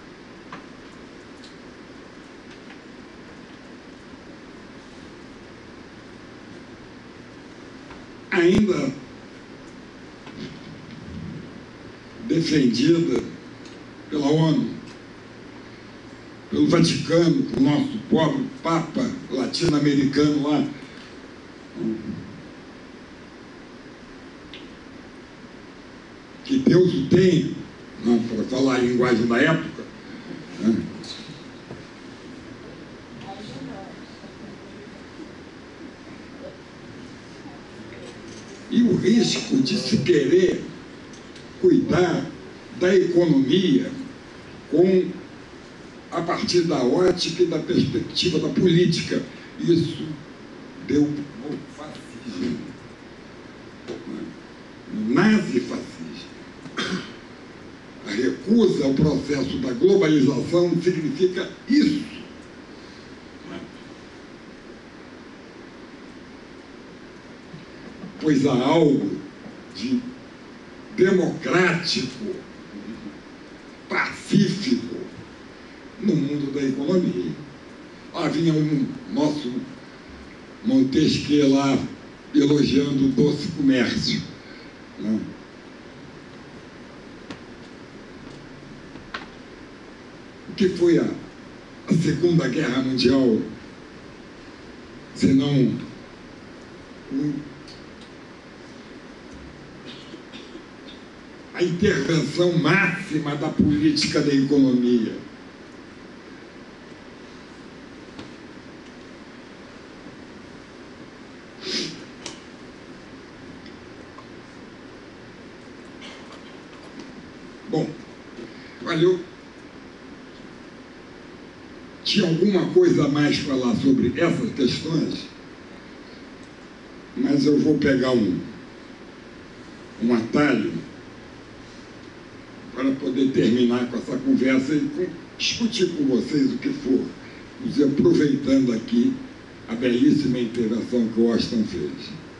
ainda defendida pela ONU, pelo Vaticano, o nosso pobre Papa latino-americano lá. Que Deus o tenha, não, para falar a linguagem da época. Né? E o risco de se querer cuidar da economia com, a partir da ótica e da perspectiva da política. Isso deu no fascismo, no nazifascismo. A recusa ao processo da globalização significa isso. Pois há algo de democrático, pacífico no mundo da economia. Lá vinha um nosso Montesquieu lá elogiando o doce comércio. Né? O que foi a, a Segunda Guerra Mundial, senão um, a intervenção máxima da política da economia. Bom, olha, eu tinha alguma coisa a mais para falar sobre essas questões, mas eu vou pegar um, um atalho para poder terminar com essa conversa e com, discutir com vocês o que for, aproveitando aqui a belíssima intervenção que o Washington fez.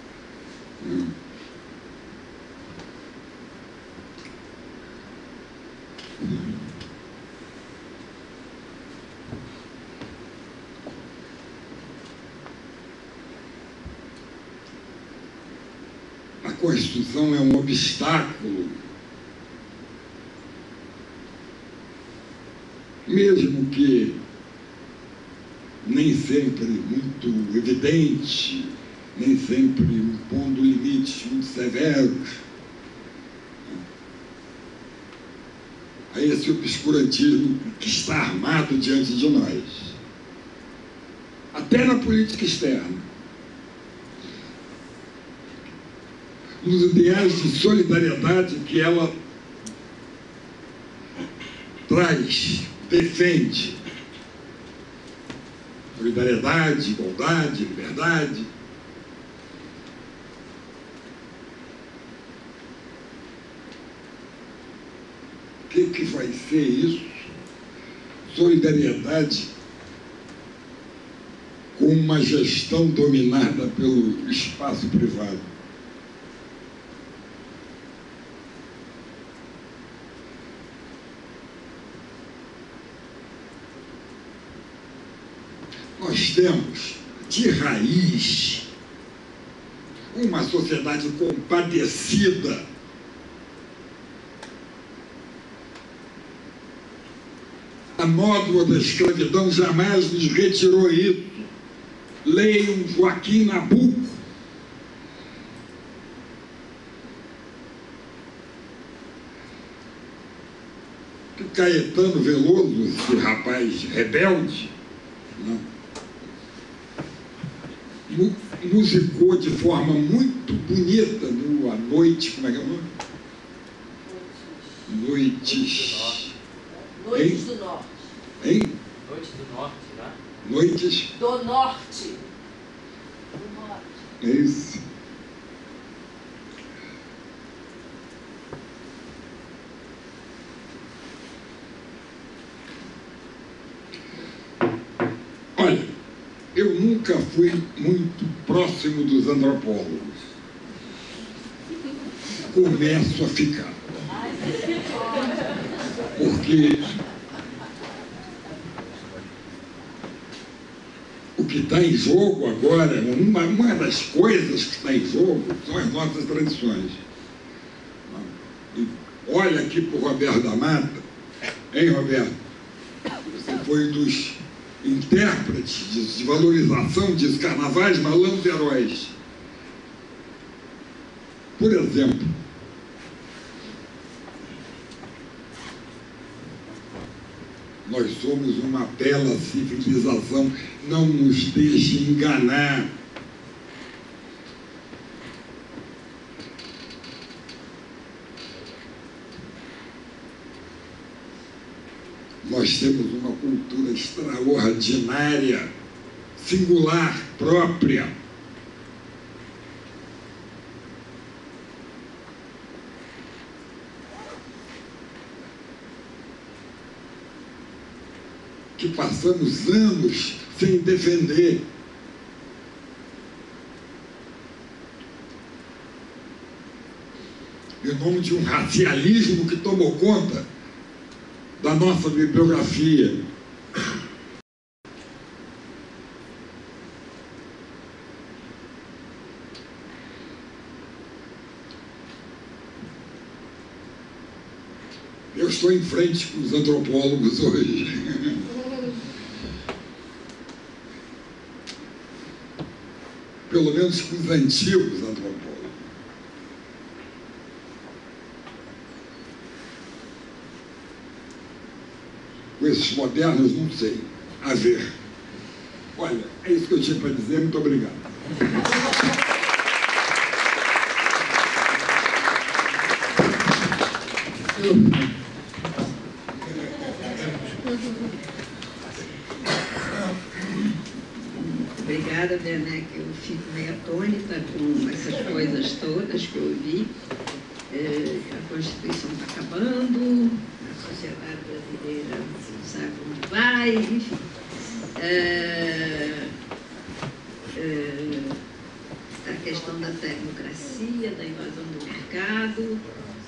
A Constituição é um obstáculo, mesmo que nem sempre muito evidente, nem sempre impondo limites muito severos a esse obscurantismo que está armado diante de nós, até na política externa. Nos ideais de solidariedade que ela traz, defende. Solidariedade, igualdade, liberdade. O que, que vai ser isso? Solidariedade com uma gestão dominada pelo espaço privado. Nós temos, de raiz, uma sociedade compadecida. A nódoa da escravidão jamais nos retirou isso. Leiam Joaquim Nabuco. Que Caetano Veloso, esse rapaz rebelde, né, musicou de forma muito bonita no A Noite, como é que é o nome? Noites. Noites do Norte. Hein? Noites do Norte, né? Noites Do Norte. Do Norte. É isso. Olha, eu nunca fui muito próximo dos antropólogos. Começo a ficar. Porque o que está em jogo agora, uma, uma das coisas que está em jogo são as nossas tradições. E olha aqui para o Roberto da Mata, hein, Roberto? Você foi um dos intérpretes de, de valorização de carnavais, malandros e heróis. Por exemplo, nós somos uma bela civilização, não nos deixe enganar. Nós temos uma cultura extraordinária, singular, própria. Que passamos anos sem defender. Em nome de um racialismo que tomou conta da nossa bibliografia. Eu estou em frente com os antropólogos hoje. Pelo menos com os antigos antropólogos. Com esses modernos, não sei. A ver. Olha, é isso que eu tinha para dizer. Muito obrigado. Obrigada, Werneck. Eu fico meio atônita com essas coisas todas que eu ouvi. É, a Constituição está acabando, a sociedade brasileira não sabe onde vai, enfim. É, é, a questão da tecnocracia, da invasão do mercado.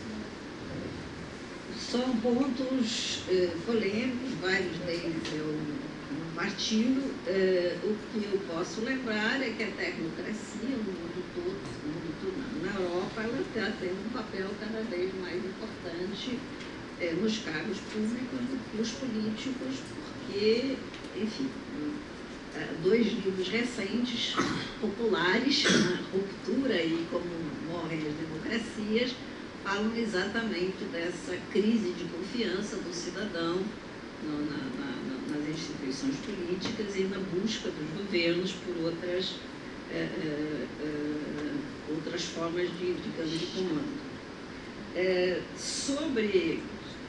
São pontos é, polêmicos, vários deles eu não partilho. É, o que eu posso lembrar é que a tecnocracia no mundo todo, no mundo todo não, na Europa, ela está tendo um papel cada vez mais importante é, nos cargos públicos do que os políticos, porque, enfim, dois livros recentes, populares, A Ruptura e Como Morrem as Democracias, falam exatamente dessa crise de confiança do cidadão no, na, na, nas instituições políticas e na busca dos governos por outras, é, é, é, outras formas de, digamos, de comando. É, sobre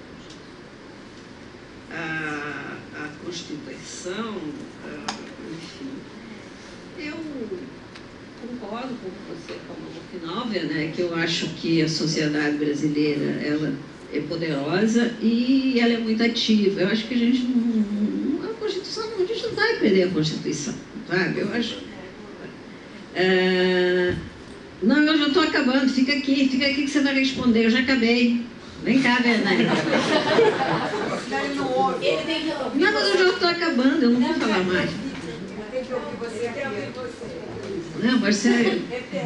a, a Constituição, enfim, eu concordo com você, como no final, né, que eu acho que a sociedade brasileira ela é poderosa e ela é muito ativa. Eu acho que a gente não, a Constituição, a gente não vai perder a Constituição, sabe? Eu acho. É, não, eu já estou acabando, fica aqui, fica aqui que você vai responder, eu já acabei. Vem cá, Werner. Não, mas eu já estou acabando, eu não vou falar mais. Tem que ouvir você aqui. Não, mas sério.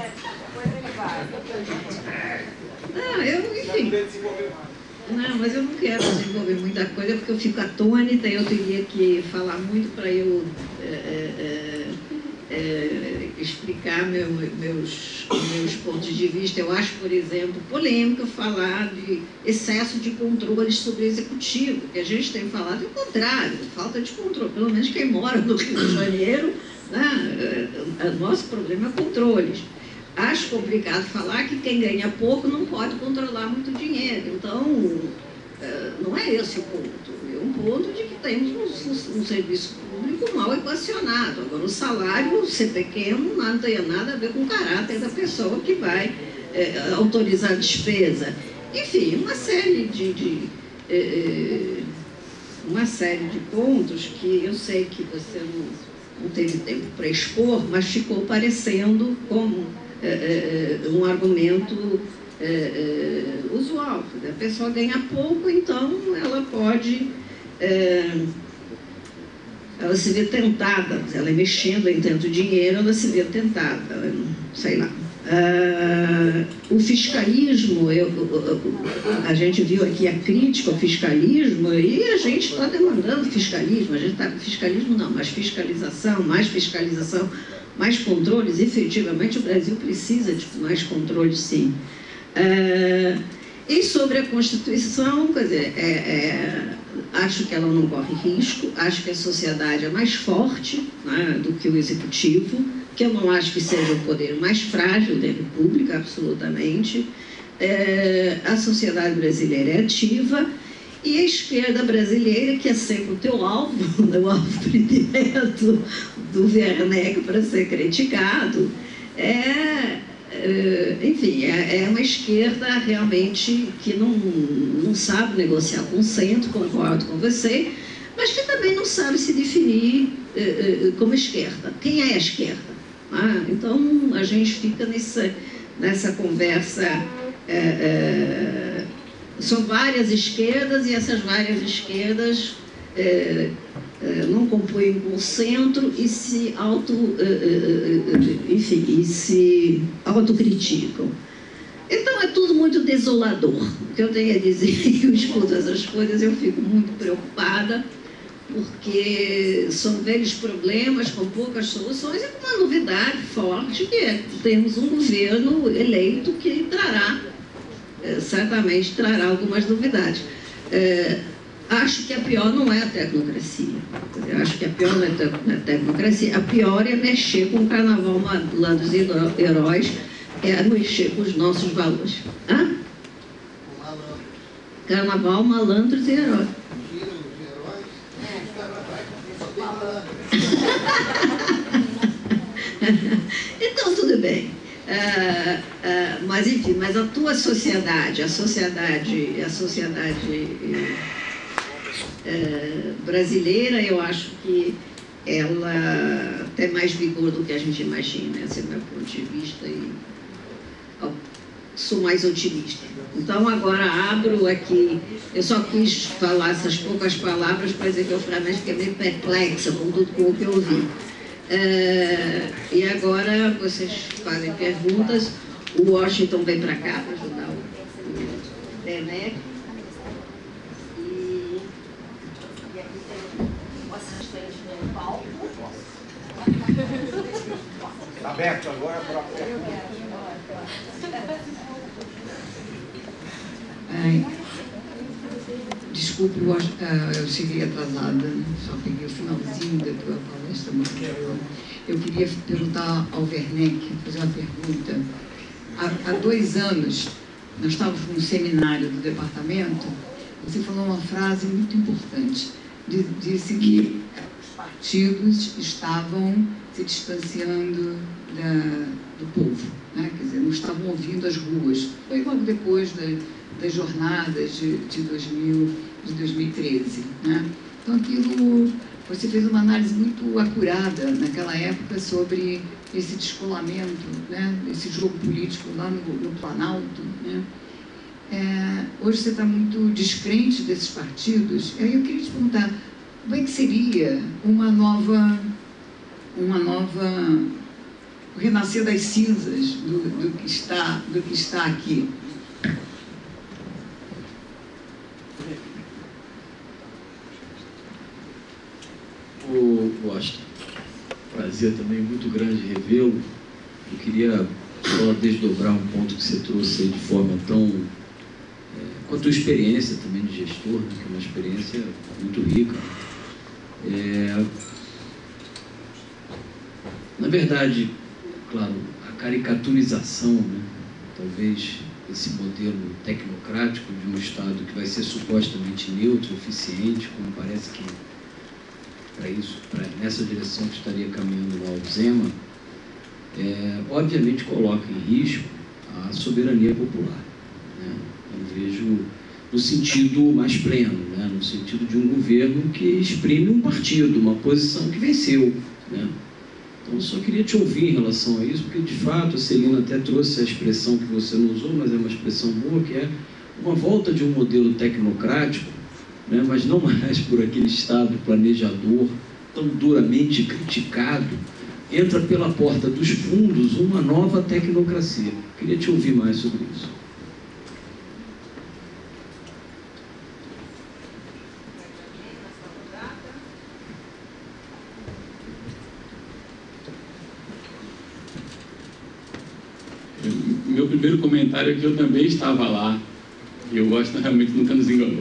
Não, eu, enfim. Não, mas eu não quero desenvolver muita coisa porque eu fico atônita e eu teria que falar muito para eu é, é, é, explicar meu, meus, meus pontos de vista. Eu acho, por exemplo, polêmico falar de excesso de controles sobre o executivo, que a gente tem falado o contrário, falta de controle. Pelo menos quem mora no Rio de Janeiro, né, o nosso problema é controles. Acho complicado falar que quem ganha pouco não pode controlar muito dinheiro. Então, não é esse o ponto. É um ponto de que temos um, um serviço público mal equacionado. Agora, o salário ser pequeno não tem nada a ver com o caráter da pessoa que vai é, autorizar a despesa. Enfim, uma série de, de é, uma série de pontos que eu sei que você não, não teve tempo para expor, mas ficou parecendo como É, é, um argumento é, é, usual. A pessoa ganha pouco, então ela pode, é, ela se vê tentada, ela é mexendo em tanto dinheiro, ela se vê tentada, sei lá. Ah, o fiscalismo, eu, a gente viu aqui a crítica ao fiscalismo e a gente está demandando fiscalismo, a gente está fiscalismo não, mas fiscalização, mais fiscalização, mais controles. Efetivamente o Brasil precisa de mais controles, sim. Ah, e sobre a Constituição, quer dizer, é, é, acho que ela não corre risco, acho que a sociedade é mais forte, né, do que o executivo, que eu não acho que seja o poder mais frágil da República, absolutamente. É, a sociedade brasileira é ativa e a esquerda brasileira, que é sempre o teu alvo, o alvo predileto do Werneck para ser criticado, é, é, enfim, é, é uma esquerda realmente que não, não sabe negociar com o centro, concordo com você, mas que também não sabe se definir é, é, como esquerda. Quem é a esquerda? Ah, então, a gente fica nessa, nessa conversa, é, é, são várias esquerdas e essas várias esquerdas é, é, não compõem com o centro e se auto, é, é, enfim, e se autocriticam. Então, é tudo muito desolador. O que eu tenho a dizer é que eu escuto essas coisas, eu fico muito preocupada, porque são velhos problemas com poucas soluções e com uma novidade forte, que é que temos um governo eleito que trará, é, certamente trará algumas novidades. É, acho que a pior não é a tecnocracia. Eu acho que a pior não é a tecnocracia. A pior é mexer com o carnaval malandros e heróis, é mexer com os nossos valores. Hã? Carnaval, malandros e heróis. Então, tudo bem. Uh, uh, mas, enfim, mas a tua sociedade, a sociedade, a sociedade uh, brasileira, eu acho que ela tem mais vigor do que a gente imagina. Esse é o meu ponto de vista e ó, sou mais otimista. Então, agora abro aqui. Eu só quis falar essas poucas palavras para dizer que eu realmente fiquei meio perplexa com tudo com o que eu ouvi. É, e agora vocês fazem perguntas. O Washington vem para cá para ajudar o, o Denek. E, e aqui tem o assistente no palco. Está aberto agora para Ai, desculpe, eu, eu cheguei atrasada, só peguei o finalzinho da tua palestra, mas eu, eu queria perguntar ao Werneck, fazer uma pergunta. Há, há dois anos, nós estávamos num seminário do departamento, você falou uma frase muito importante, disse que os partidos estavam se distanciando da, do povo, né? Quer dizer, não estavam ouvindo as ruas. Foi logo depois da, das jornadas de, de, dois mil, de dois mil e treze. Né? Então, aquilo, você fez uma análise muito acurada naquela época sobre esse descolamento, né? Esse jogo político lá no, no Planalto. Né? É, hoje você está muito descrente desses partidos. Aí eu queria te perguntar, como é que seria uma nova, uma nova, o renascer das cinzas do, do, que está, do que está aqui? O Washington, prazer também muito grande revê-lo. Eu queria só desdobrar um ponto que você trouxe aí de forma tão... É, com a tua experiência também de gestor, né, que é uma experiência muito rica. É, na verdade, claro, a caricaturização, né, talvez esse modelo tecnocrático de um Estado que vai ser supostamente neutro, eficiente, como parece que para isso, pra, nessa direção que estaria caminhando lá o Zema, é, obviamente coloca em risco a soberania popular. Né? Eu vejo no sentido mais pleno, né? No sentido de um governo que exprime um partido, uma posição que venceu. Né? Então, eu só queria te ouvir em relação a isso, porque, de fato, a Celina até trouxe a expressão que você não usou, mas é uma expressão boa, que é uma volta de um modelo tecnocrático, né, mas não mais por aquele Estado planejador tão duramente criticado, entra pela porta dos fundos uma nova tecnocracia. Queria te ouvir mais sobre isso. Meu primeiro comentário é que eu também estava lá, e o Washington realmente nunca nos enganou.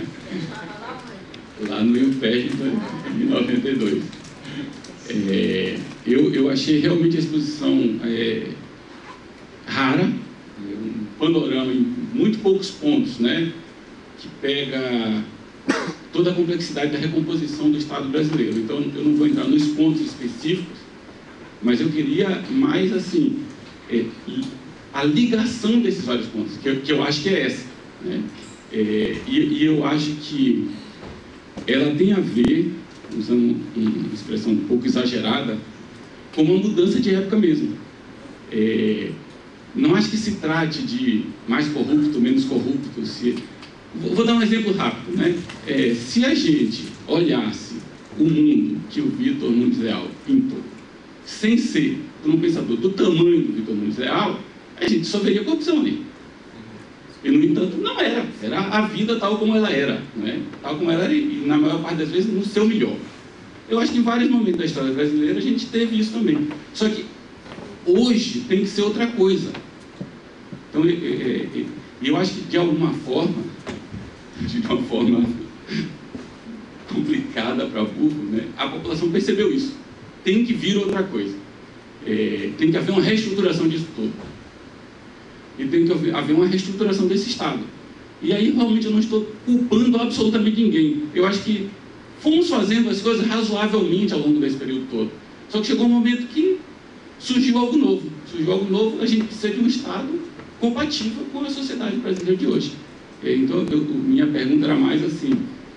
Lá no IUPEG em noventa e dois. É, eu, eu achei realmente a exposição é, rara, um panorama em muito poucos pontos, né, que pega toda a complexidade da recomposição do Estado brasileiro. Então, eu não vou entrar nos pontos específicos, mas eu queria mais, assim, é, a ligação desses vários pontos, que eu, que eu acho que é essa. Né? É, e, e eu acho que ela tem a ver, usando uma expressão um pouco exagerada, com uma mudança de época mesmo. É, não acho que se trate de mais corrupto, menos corrupto. Se, vou, vou dar um exemplo rápido. Né? É, se a gente olhasse o mundo que o Vitor Nunes Leal pintou, sem ser por um pensador do tamanho do Vitor Nunes Leal, a gente só veria corrupção ali. E, no entanto, não era. Era a vida tal como ela era. Né? Tal como ela era, e na maior parte das vezes, no seu melhor. Eu acho que em vários momentos da história brasileira a gente teve isso também. Só que hoje tem que ser outra coisa. Então, eu, eu, eu acho que, de alguma forma, de uma forma complicada para burro, né? A população percebeu isso. Tem que vir outra coisa. É, tem que haver uma reestruturação disso tudo. E tem que haver uma reestruturação desse Estado. E aí, realmente, eu não estou culpando absolutamente ninguém. Eu acho que fomos fazendo as coisas razoavelmente ao longo desse período todo. Só que chegou um momento que surgiu algo novo. Surgiu algo novo, a gente precisa de um Estado compatível com a sociedade brasileira de hoje. Então, eu, minha pergunta era mais assim,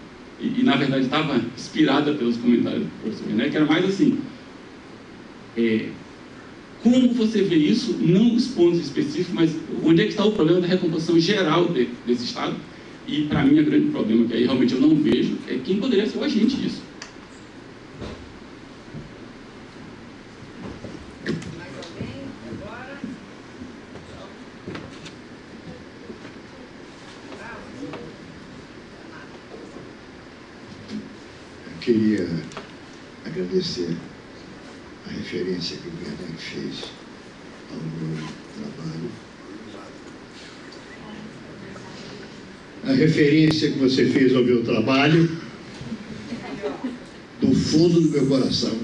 e, e na verdade estava inspirada pelos comentários do professor Werneck, que era mais assim, é, como você vê isso, não os pontos específicos, mas onde é que está o problema da recomposição geral de, desse Estado? E, para mim, o grande problema, que aí realmente eu não vejo, é quem poderia ser o agente disso. Mais alguém? Agora? Eu queria agradecer a referência que o Werneck fez ao meu trabalho. A referência que você fez ao meu trabalho, do fundo do meu coração,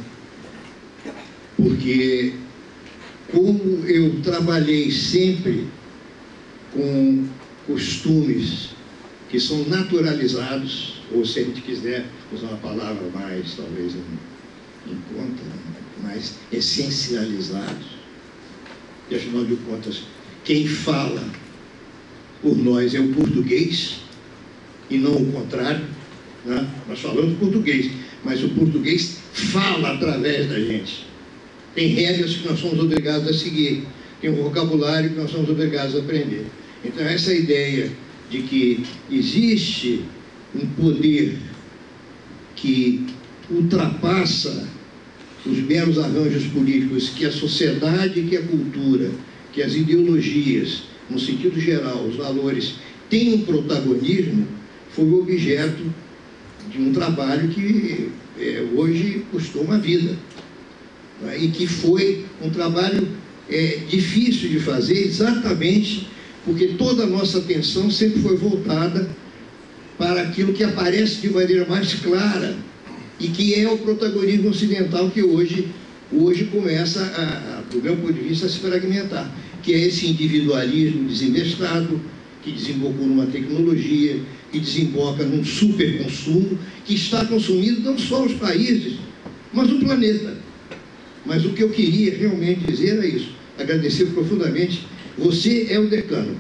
porque como eu trabalhei sempre com costumes que são naturalizados, ou se a gente quiser usar uma palavra mais, talvez, em, em conta, mais essencializados, e afinal de contas, quem fala por nós é o português, e não o contrário, né? Nós falamos português, mas o português fala através da gente. Tem regras que nós somos obrigados a seguir, tem um vocabulário que nós somos obrigados a aprender. Então, essa ideia de que existe um poder que ultrapassa os meros arranjos políticos, que a sociedade, que a cultura, que as ideologias, no sentido geral, os valores, têm um protagonismo, foi o objeto de um trabalho que é, hoje custou uma vida, né? E que foi um trabalho é, difícil de fazer, exatamente porque toda a nossa atenção sempre foi voltada para aquilo que aparece de maneira mais clara e que é o protagonismo ocidental que hoje, hoje começa, a, a, do meu ponto de vista, a se fragmentar, que é esse individualismo desinvestado, que desembocou numa tecnologia, que desemboca num superconsumo, que está consumindo não só os países, mas o planeta. Mas o que eu queria realmente dizer é isso, agradecer profundamente, você é o decano.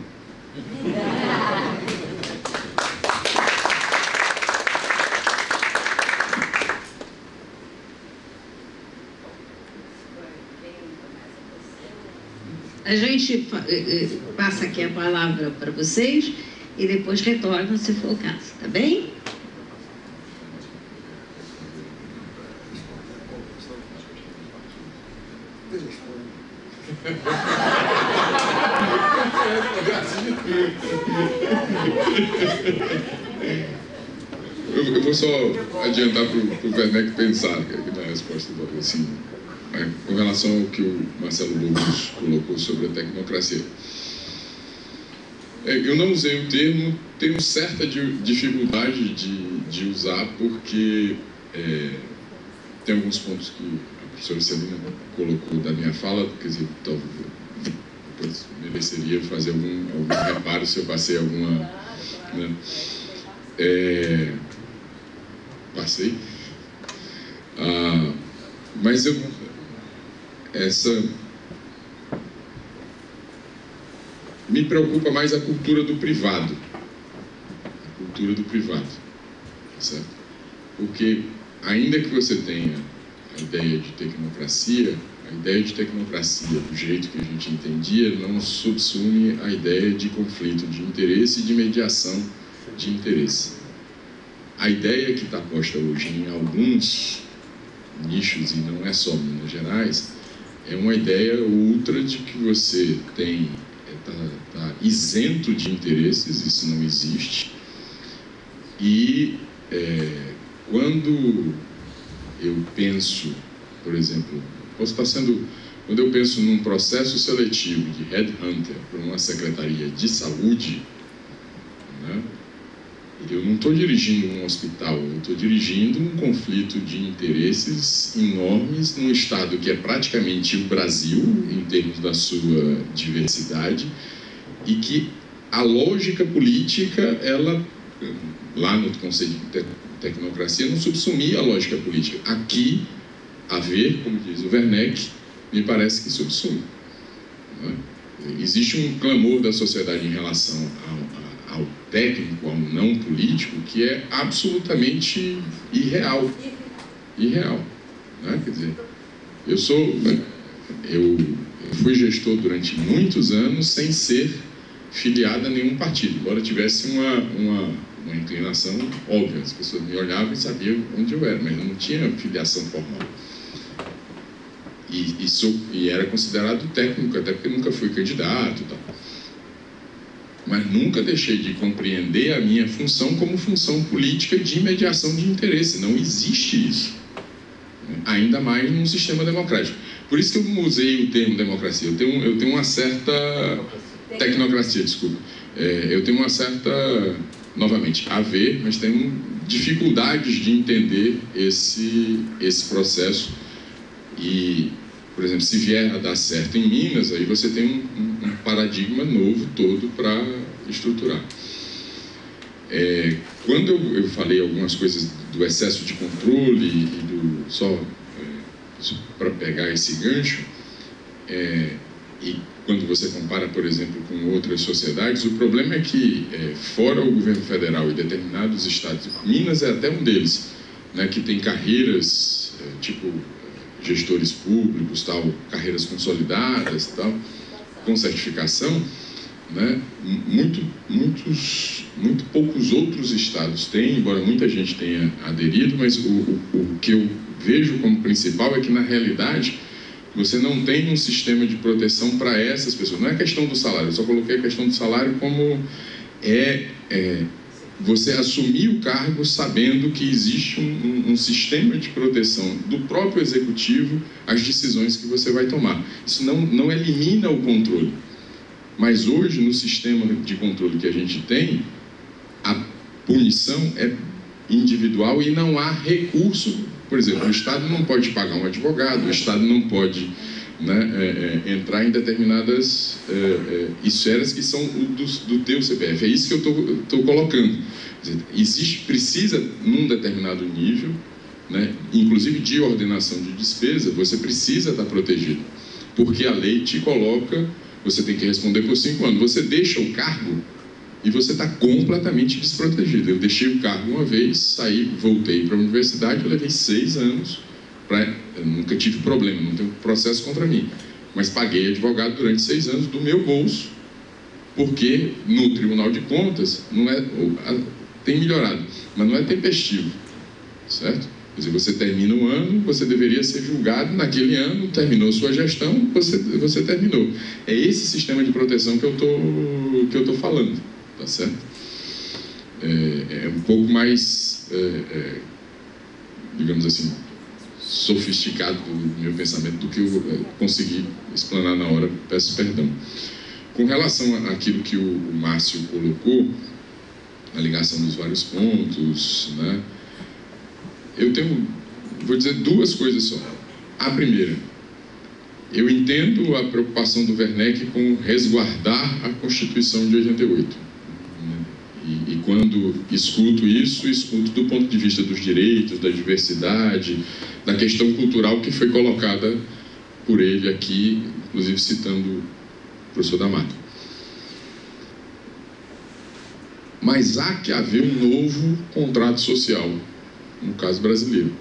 A gente passa aqui a palavra para vocês e depois retorna, se for o caso, tá bem? Eu, eu vou só adiantar para o Werneck pensar aqui na resposta do assim, né, com relação ao que o Marcelo Lucas colocou sobre a tecnocracia. É, eu não usei o termo, tenho certa dificuldade de, de usar, porque é, tem alguns pontos que a professora Celina colocou da minha fala, quer dizer, talvez depois mereceria fazer algum, algum reparo se eu passei alguma... Né, é, passei. Ah, mas eu... Essa... Me preocupa mais a cultura do privado. A cultura do privado. Certo? Porque, ainda que você tenha a ideia de tecnocracia, a ideia de tecnocracia, do jeito que a gente entendia, não subsume a ideia de conflito de interesse e de mediação de interesse. A ideia que está posta hoje em alguns nichos, e não é só Minas Gerais, é uma ideia ultra de que você tem... Está tá isento de interesses, isso não existe. E é, quando eu penso, por exemplo, posso estar sendo, quando eu penso num processo seletivo de headhunter para uma secretaria de saúde, né, eu não estou dirigindo um hospital, eu estou dirigindo um conflito de interesses enormes num estado que é praticamente o Brasil, em termos da sua diversidade, e que a lógica política, ela, lá no conceito de tecnocracia, não subsumia a lógica política. Aqui, a ver, como diz o Werneck, me parece que subsume. Não é? Existe um clamor da sociedade em relação a ao técnico, ao não político, que é absolutamente irreal. Irreal. Né? Quer dizer, eu sou... Eu fui gestor durante muitos anos sem ser filiado a nenhum partido, embora tivesse uma, uma, uma inclinação óbvia. As pessoas me olhavam e sabiam onde eu era, mas eu não tinha filiação formal. E, e, sou, e era considerado técnico, até porque nunca fui candidato e tal. Mas nunca deixei de compreender a minha função como função política de mediação de interesse. Não existe isso. Ainda mais num sistema democrático. Por isso que eu usei o termo democracia. Eu tenho, eu tenho uma certa... Tecnocracia, desculpa. É, eu tenho uma certa... Novamente, a ver, mas tenho dificuldades de entender esse, esse processo. E, por exemplo, se vier a dar certo em Minas, aí você tem um, um paradigma novo todo para estruturar. É, quando eu, eu falei algumas coisas do excesso de controle e do... Só é, para pegar esse gancho, é, e quando você compara, por exemplo, com outras sociedades, o problema é que, é, fora o governo federal e determinados estados, Minas é até um deles, né, que tem carreiras, é, tipo... gestores públicos, tal, carreiras consolidadas, tal, com certificação, né? Muito, muitos, muito poucos outros estados têm, embora muita gente tenha aderido, mas o, o, o que eu vejo como principal é que, na realidade, você não tem um sistema de proteção para essas pessoas. Não é questão do salário, eu só coloquei a questão do salário como é... é você assumir o cargo sabendo que existe um, um, um sistema de proteção do próprio executivo às decisões que você vai tomar. Isso não, não elimina o controle. Mas hoje, no sistema de controle que a gente tem, a punição é individual e não há recurso. Por exemplo, o Estado não pode pagar um advogado, o Estado não pode... Né, é, é, entrar em determinadas é, é, esferas que são do, do teu C P F. É isso que eu estou colocando. Quer dizer, existe, precisa, num determinado nível, né, inclusive de ordenação de despesa, você precisa estar protegido. Porque a lei te coloca, você tem que responder por cinco anos. Você deixa o cargo e você está completamente desprotegido. Eu deixei o cargo uma vez, saí, voltei para a universidade, eu levei seis anos. Pra, eu nunca tive problema, não tenho processo contra mim, mas paguei advogado durante seis anos do meu bolso, porque no Tribunal de Contas não é, tem melhorado, mas não é tempestivo, certo? Quer dizer, você termina um ano, você deveria ser julgado naquele ano, terminou sua gestão, você, você terminou. É esse sistema de proteção que eu tô, que eu tô falando, tá certo? É, é um pouco mais, é, é, digamos assim, sofisticado do meu pensamento do que eu consegui explanar na hora, peço perdão. Com relação àquilo que o Márcio colocou, a ligação dos vários pontos, né, eu tenho, vou dizer duas coisas só. A primeira, eu entendo a preocupação do Werneck com resguardar a Constituição de oitenta e oito. E, e quando escuto isso, escuto do ponto de vista dos direitos, da diversidade, da questão cultural que foi colocada por ele aqui, inclusive citando o professor D'Amato. Mas há que haver um novo contrato social, no caso brasileiro.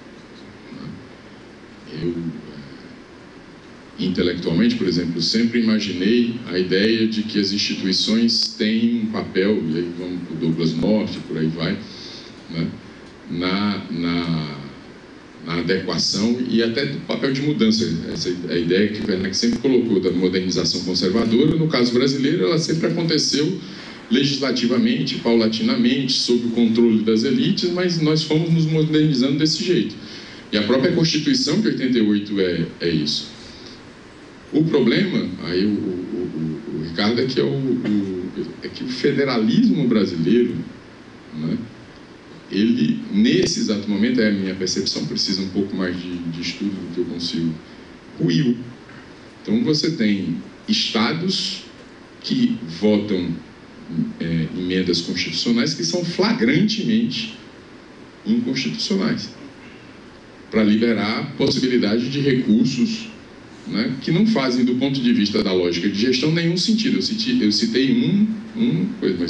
Eu, intelectualmente, por exemplo, sempre imaginei a ideia de que as instituições têm um papel, e aí vamos para o Douglas Norte, por aí vai, né, na, na, na adequação e até do papel de mudança. Essa é a ideia que o Werneck sempre colocou da modernização conservadora. No caso brasileiro, ela sempre aconteceu legislativamente, paulatinamente, sob o controle das elites, mas nós fomos nos modernizando desse jeito. E a própria Constituição de oitenta e oito é, é isso. O problema, aí o, o, o, o Ricardo, é que, é, o, o, é que o federalismo brasileiro, né, ele, nesse exato momento, é a minha percepção, precisa um pouco mais de, de estudo do que eu consigo, ruiu. Então você tem estados que votam é, emendas constitucionais que são flagrantemente inconstitucionais, para liberar a possibilidade de recursos, né, que não fazem, do ponto de vista da lógica de gestão, nenhum sentido. Eu citei, eu citei um, um coisa, mas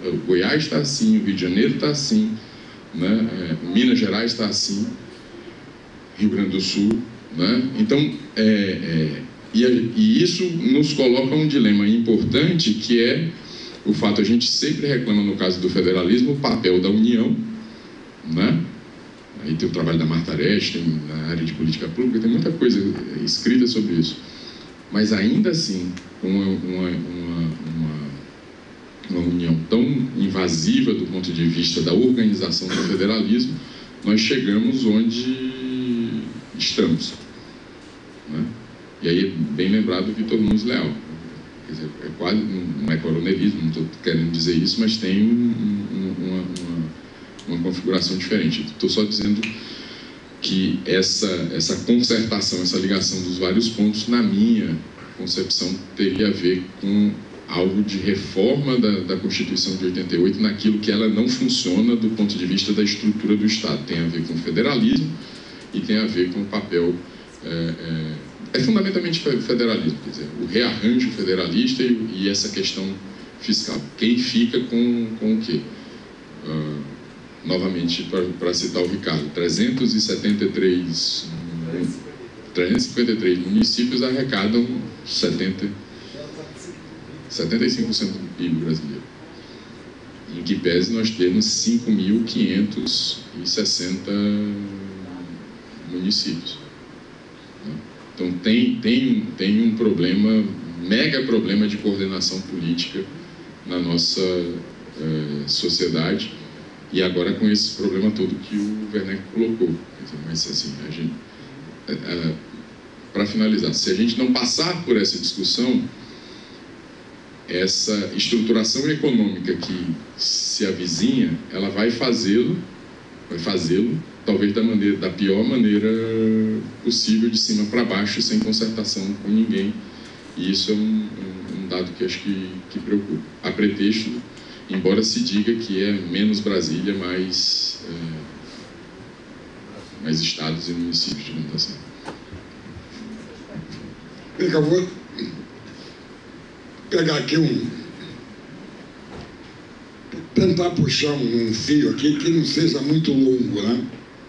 O Goiás está assim, o Rio de Janeiro está assim, né? É, Minas Gerais está assim, Rio Grande do Sul, né? Então, é, é, e, e isso nos coloca um dilema importante, que é o fato, a gente sempre reclama, no caso do federalismo, o papel da União, né? Aí tem o trabalho da Marta Areste, tem na área de política pública, tem muita coisa escrita sobre isso. Mas ainda assim, uma, uma, uma, uma, uma união tão invasiva do ponto de vista da organização do federalismo, nós chegamos onde estamos, né? E aí é bem lembrado o Vitor Nunes Leal. Quer dizer, é quase, não é coronelismo, não estou querendo dizer isso, mas tem um, um, uma, uma, uma configuração diferente. Estou só dizendo que essa, essa concertação, essa ligação dos vários pontos, na minha concepção, teria a ver com algo de reforma da, da Constituição de oitenta e oito, naquilo que ela não funciona do ponto de vista da estrutura do Estado. Tem a ver com o federalismo e tem a ver com o papel... É, é, é fundamentalmente federalismo, quer dizer, o rearranjo federalista e, e essa questão fiscal. Quem fica com, com o quê? Uh, novamente, para citar o Ricardo, trezentos e setenta e três, trezentos e cinquenta e três municípios arrecadam setenta, setenta e cinco por cento do P I B brasileiro. Em que pese nós temos cinco mil quinhentos e sessenta municípios. Então tem, tem, tem um problema, mega problema de coordenação política na nossa eh, sociedade, e agora com esse problema todo que o Werneck colocou. Quer dizer, mas assim, a gente, eh, eh, para finalizar, se a gente não passar por essa discussão, essa estruturação econômica que se avizinha, ela vai fazê-lo, vai fazê-lo talvez da, maneira, da pior maneira possível, de cima para baixo, sem concertação com ninguém. E isso é um, um, um dado que acho que, que preocupa. A pretexto, embora se diga que é menos Brasília, mais, é, mais estados e municípios, digamos assim. Eu vou pegar aqui um... tentar puxar um fio aqui que não seja muito longo, né?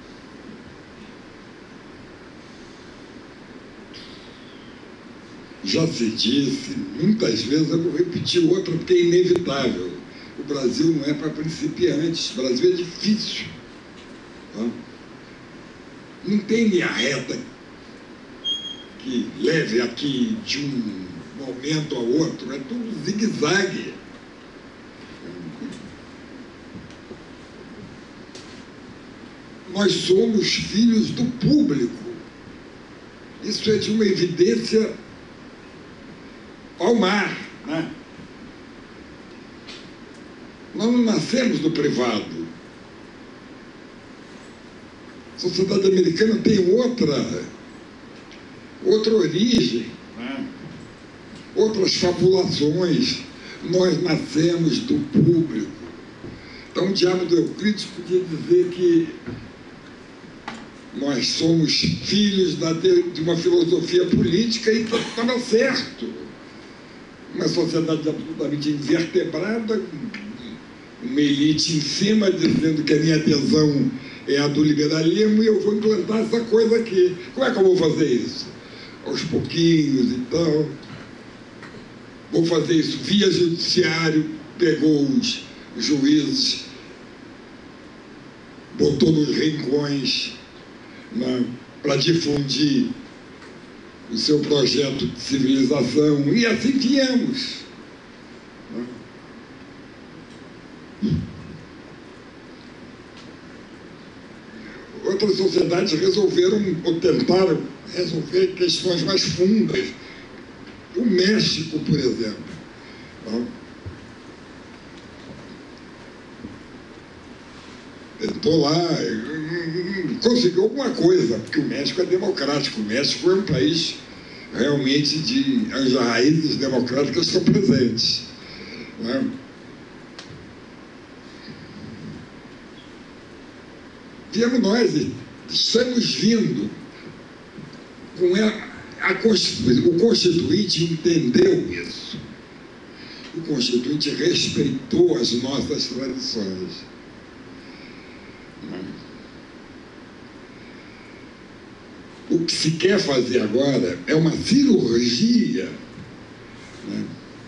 Já se disse, muitas vezes, eu vou repetir outra porque é inevitável. O Brasil não é para principiantes, o Brasil é difícil. Tá? Não tem linha reta que leve aqui de um momento ao outro, é tudo zigue-zague. Nós somos filhos do público. Isso é de uma evidência palmar, né? Nós não nascemos do privado. A sociedade americana tem outra, outra origem, né? Outras fabulações. Nós nascemos do público. Então, o diabo do Euclides podia dizer que nós somos filhos da, de uma filosofia política e que estava certo. Uma sociedade absolutamente invertebrada, uma elite em cima dizendo que a minha adesão é a do liberalismo e eu vou implantar essa coisa aqui. Como é que eu vou fazer isso? Aos pouquinhos e tal. Vou fazer isso via judiciário, pegou os juízes, botou nos rincões, né, para difundir o seu projeto de civilização, e assim viemos. Outras sociedades resolveram, ou tentaram resolver questões mais fundas. O México, por exemplo. Tentou lá, conseguiu alguma coisa, porque o México é democrático. O México é um país realmente de as raízes democráticas estão presentes, né? Viemos nós e estamos vindo com a, a Constituinte, o Constituinte entendeu isso. O Constituinte respeitou as nossas tradições. O que se quer fazer agora é uma cirurgia, né,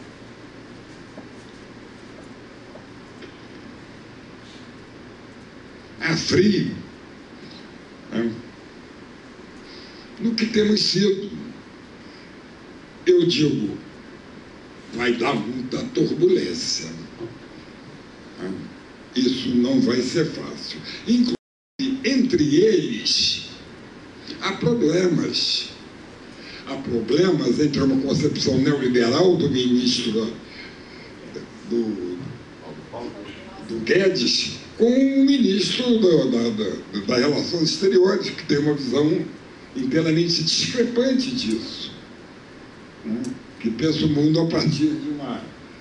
a frio, né, no que temos sido. Eu digo, vai dar muita turbulência. Né? Isso não vai ser fácil. Inclusive, entre eles, há problemas. Há problemas entre uma concepção neoliberal do ministro do, do Guedes com o ministro da, da, da, das Relações Exteriores, que tem uma visão inteiramente discrepante disso, né? Que pensa o mundo a partir de uma,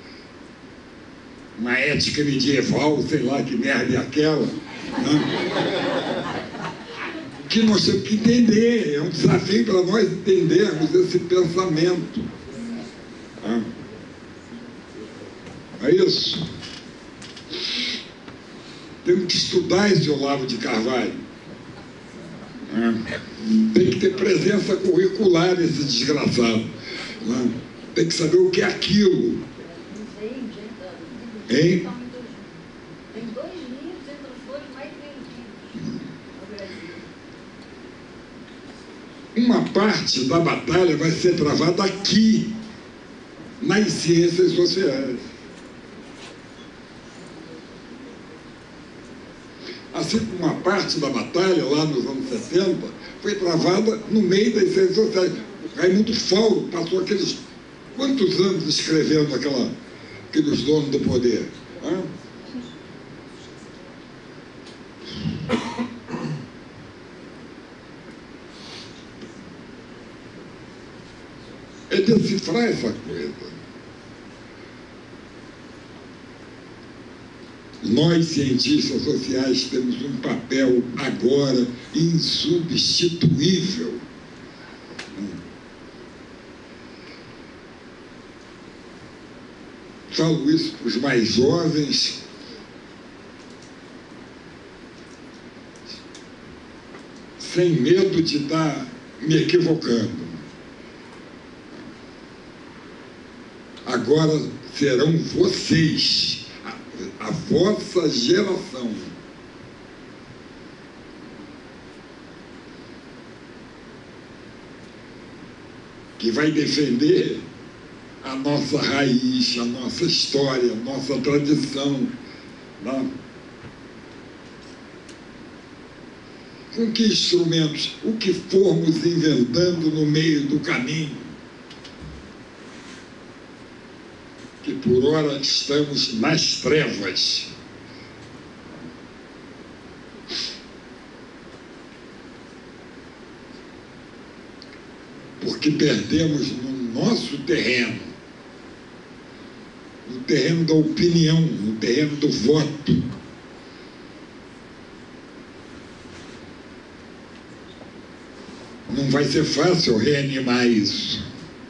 uma ética medieval, sei lá que merda é aquela, né? Que nós temos que entender, é um desafio para nós entendermos esse pensamento. Né? É isso. Temos que estudar esse Olavo de Carvalho. Né? Tem que ter presença curricular esse desgraçado. Né? Tem que saber o que é aquilo. Hein? Tem dois livros entre os dois mais vendidos no Brasil. Uma parte da batalha vai ser travada aqui, nas ciências sociais. Assim como uma parte da batalha, lá nos anos setenta, foi travada no meio das ciências sociais. Raimundo Fauro passou aqueles quantos anos escrevendo aquela, aqueles donos do poder. Né? É decifrar essa coisa. Nós, cientistas sociais, temos um papel agora insubstituível. Falo isso para os mais jovens, sem medo de estar me equivocando. Agora serão vocês, a, a vossa geração, que vai defender a nossa raiz, a nossa história, a nossa tradição. Né? Com que instrumentos? O que formos inventando no meio do caminho, que por ora estamos nas trevas. Porque perdemos no nosso terreno, no terreno da opinião, no terreno do voto. Não vai ser fácil reanimar isso.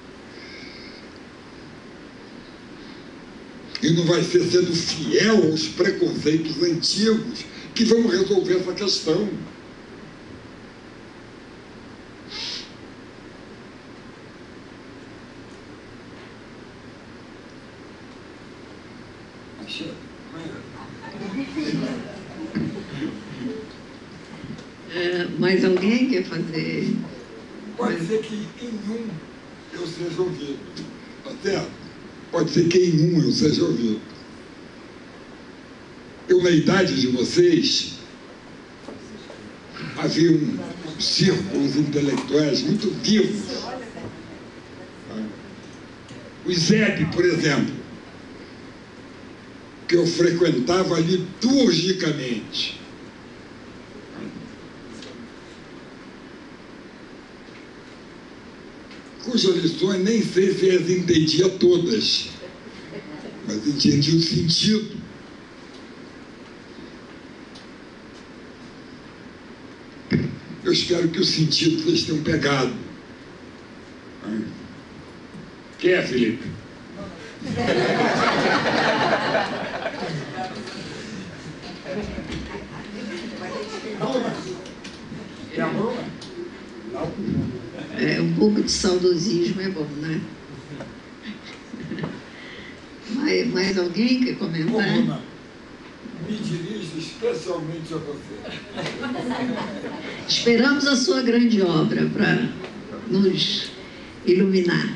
E não vai ser sendo fiel aos preconceitos antigos que vamos resolver essa questão. É, mais alguém quer fazer? Pode ser que em um eu seja ouvido. Tá certo? Pode ser que em um eu seja ouvido. Eu, na idade de vocês, havia um círculos intelectuais muito vivos. O Zeb, por exemplo, que eu frequentava liturgicamente. Cujas lições nem sei se as entendia todas, mas entendi o sentido. Eu espero que o sentido vocês tenham pegado. Quer, Felipe? E a Bruna? É, um pouco de saudosismo é bom, né? Mais, mais alguém quer comentar? Bruna, me dirijo especialmente a você. Esperamos a sua grande obra para nos iluminar.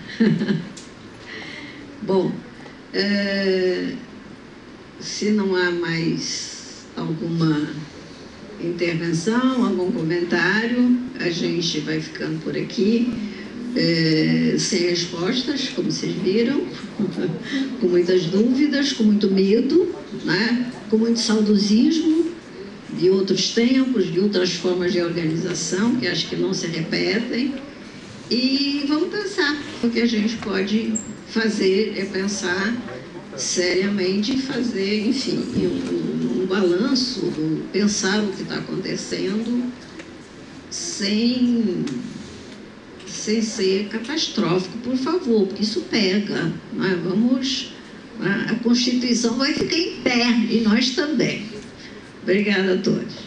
Bom, é, se não há mais alguma intervenção, algum comentário, a gente vai ficando por aqui, é, sem respostas, como vocês viram, com muitas dúvidas, com muito medo, né? Com muito saudosismo de outros tempos, de outras formas de organização, que acho que não se repetem. E vamos pensar. O que a gente pode fazer é pensar seriamente e fazer, enfim, um, um balanço, um, pensar o que está acontecendo sem, sem ser catastrófico, por favor, porque isso pega. Né? Vamos, a Constituição vai ficar em pé e nós também. Obrigada a todos.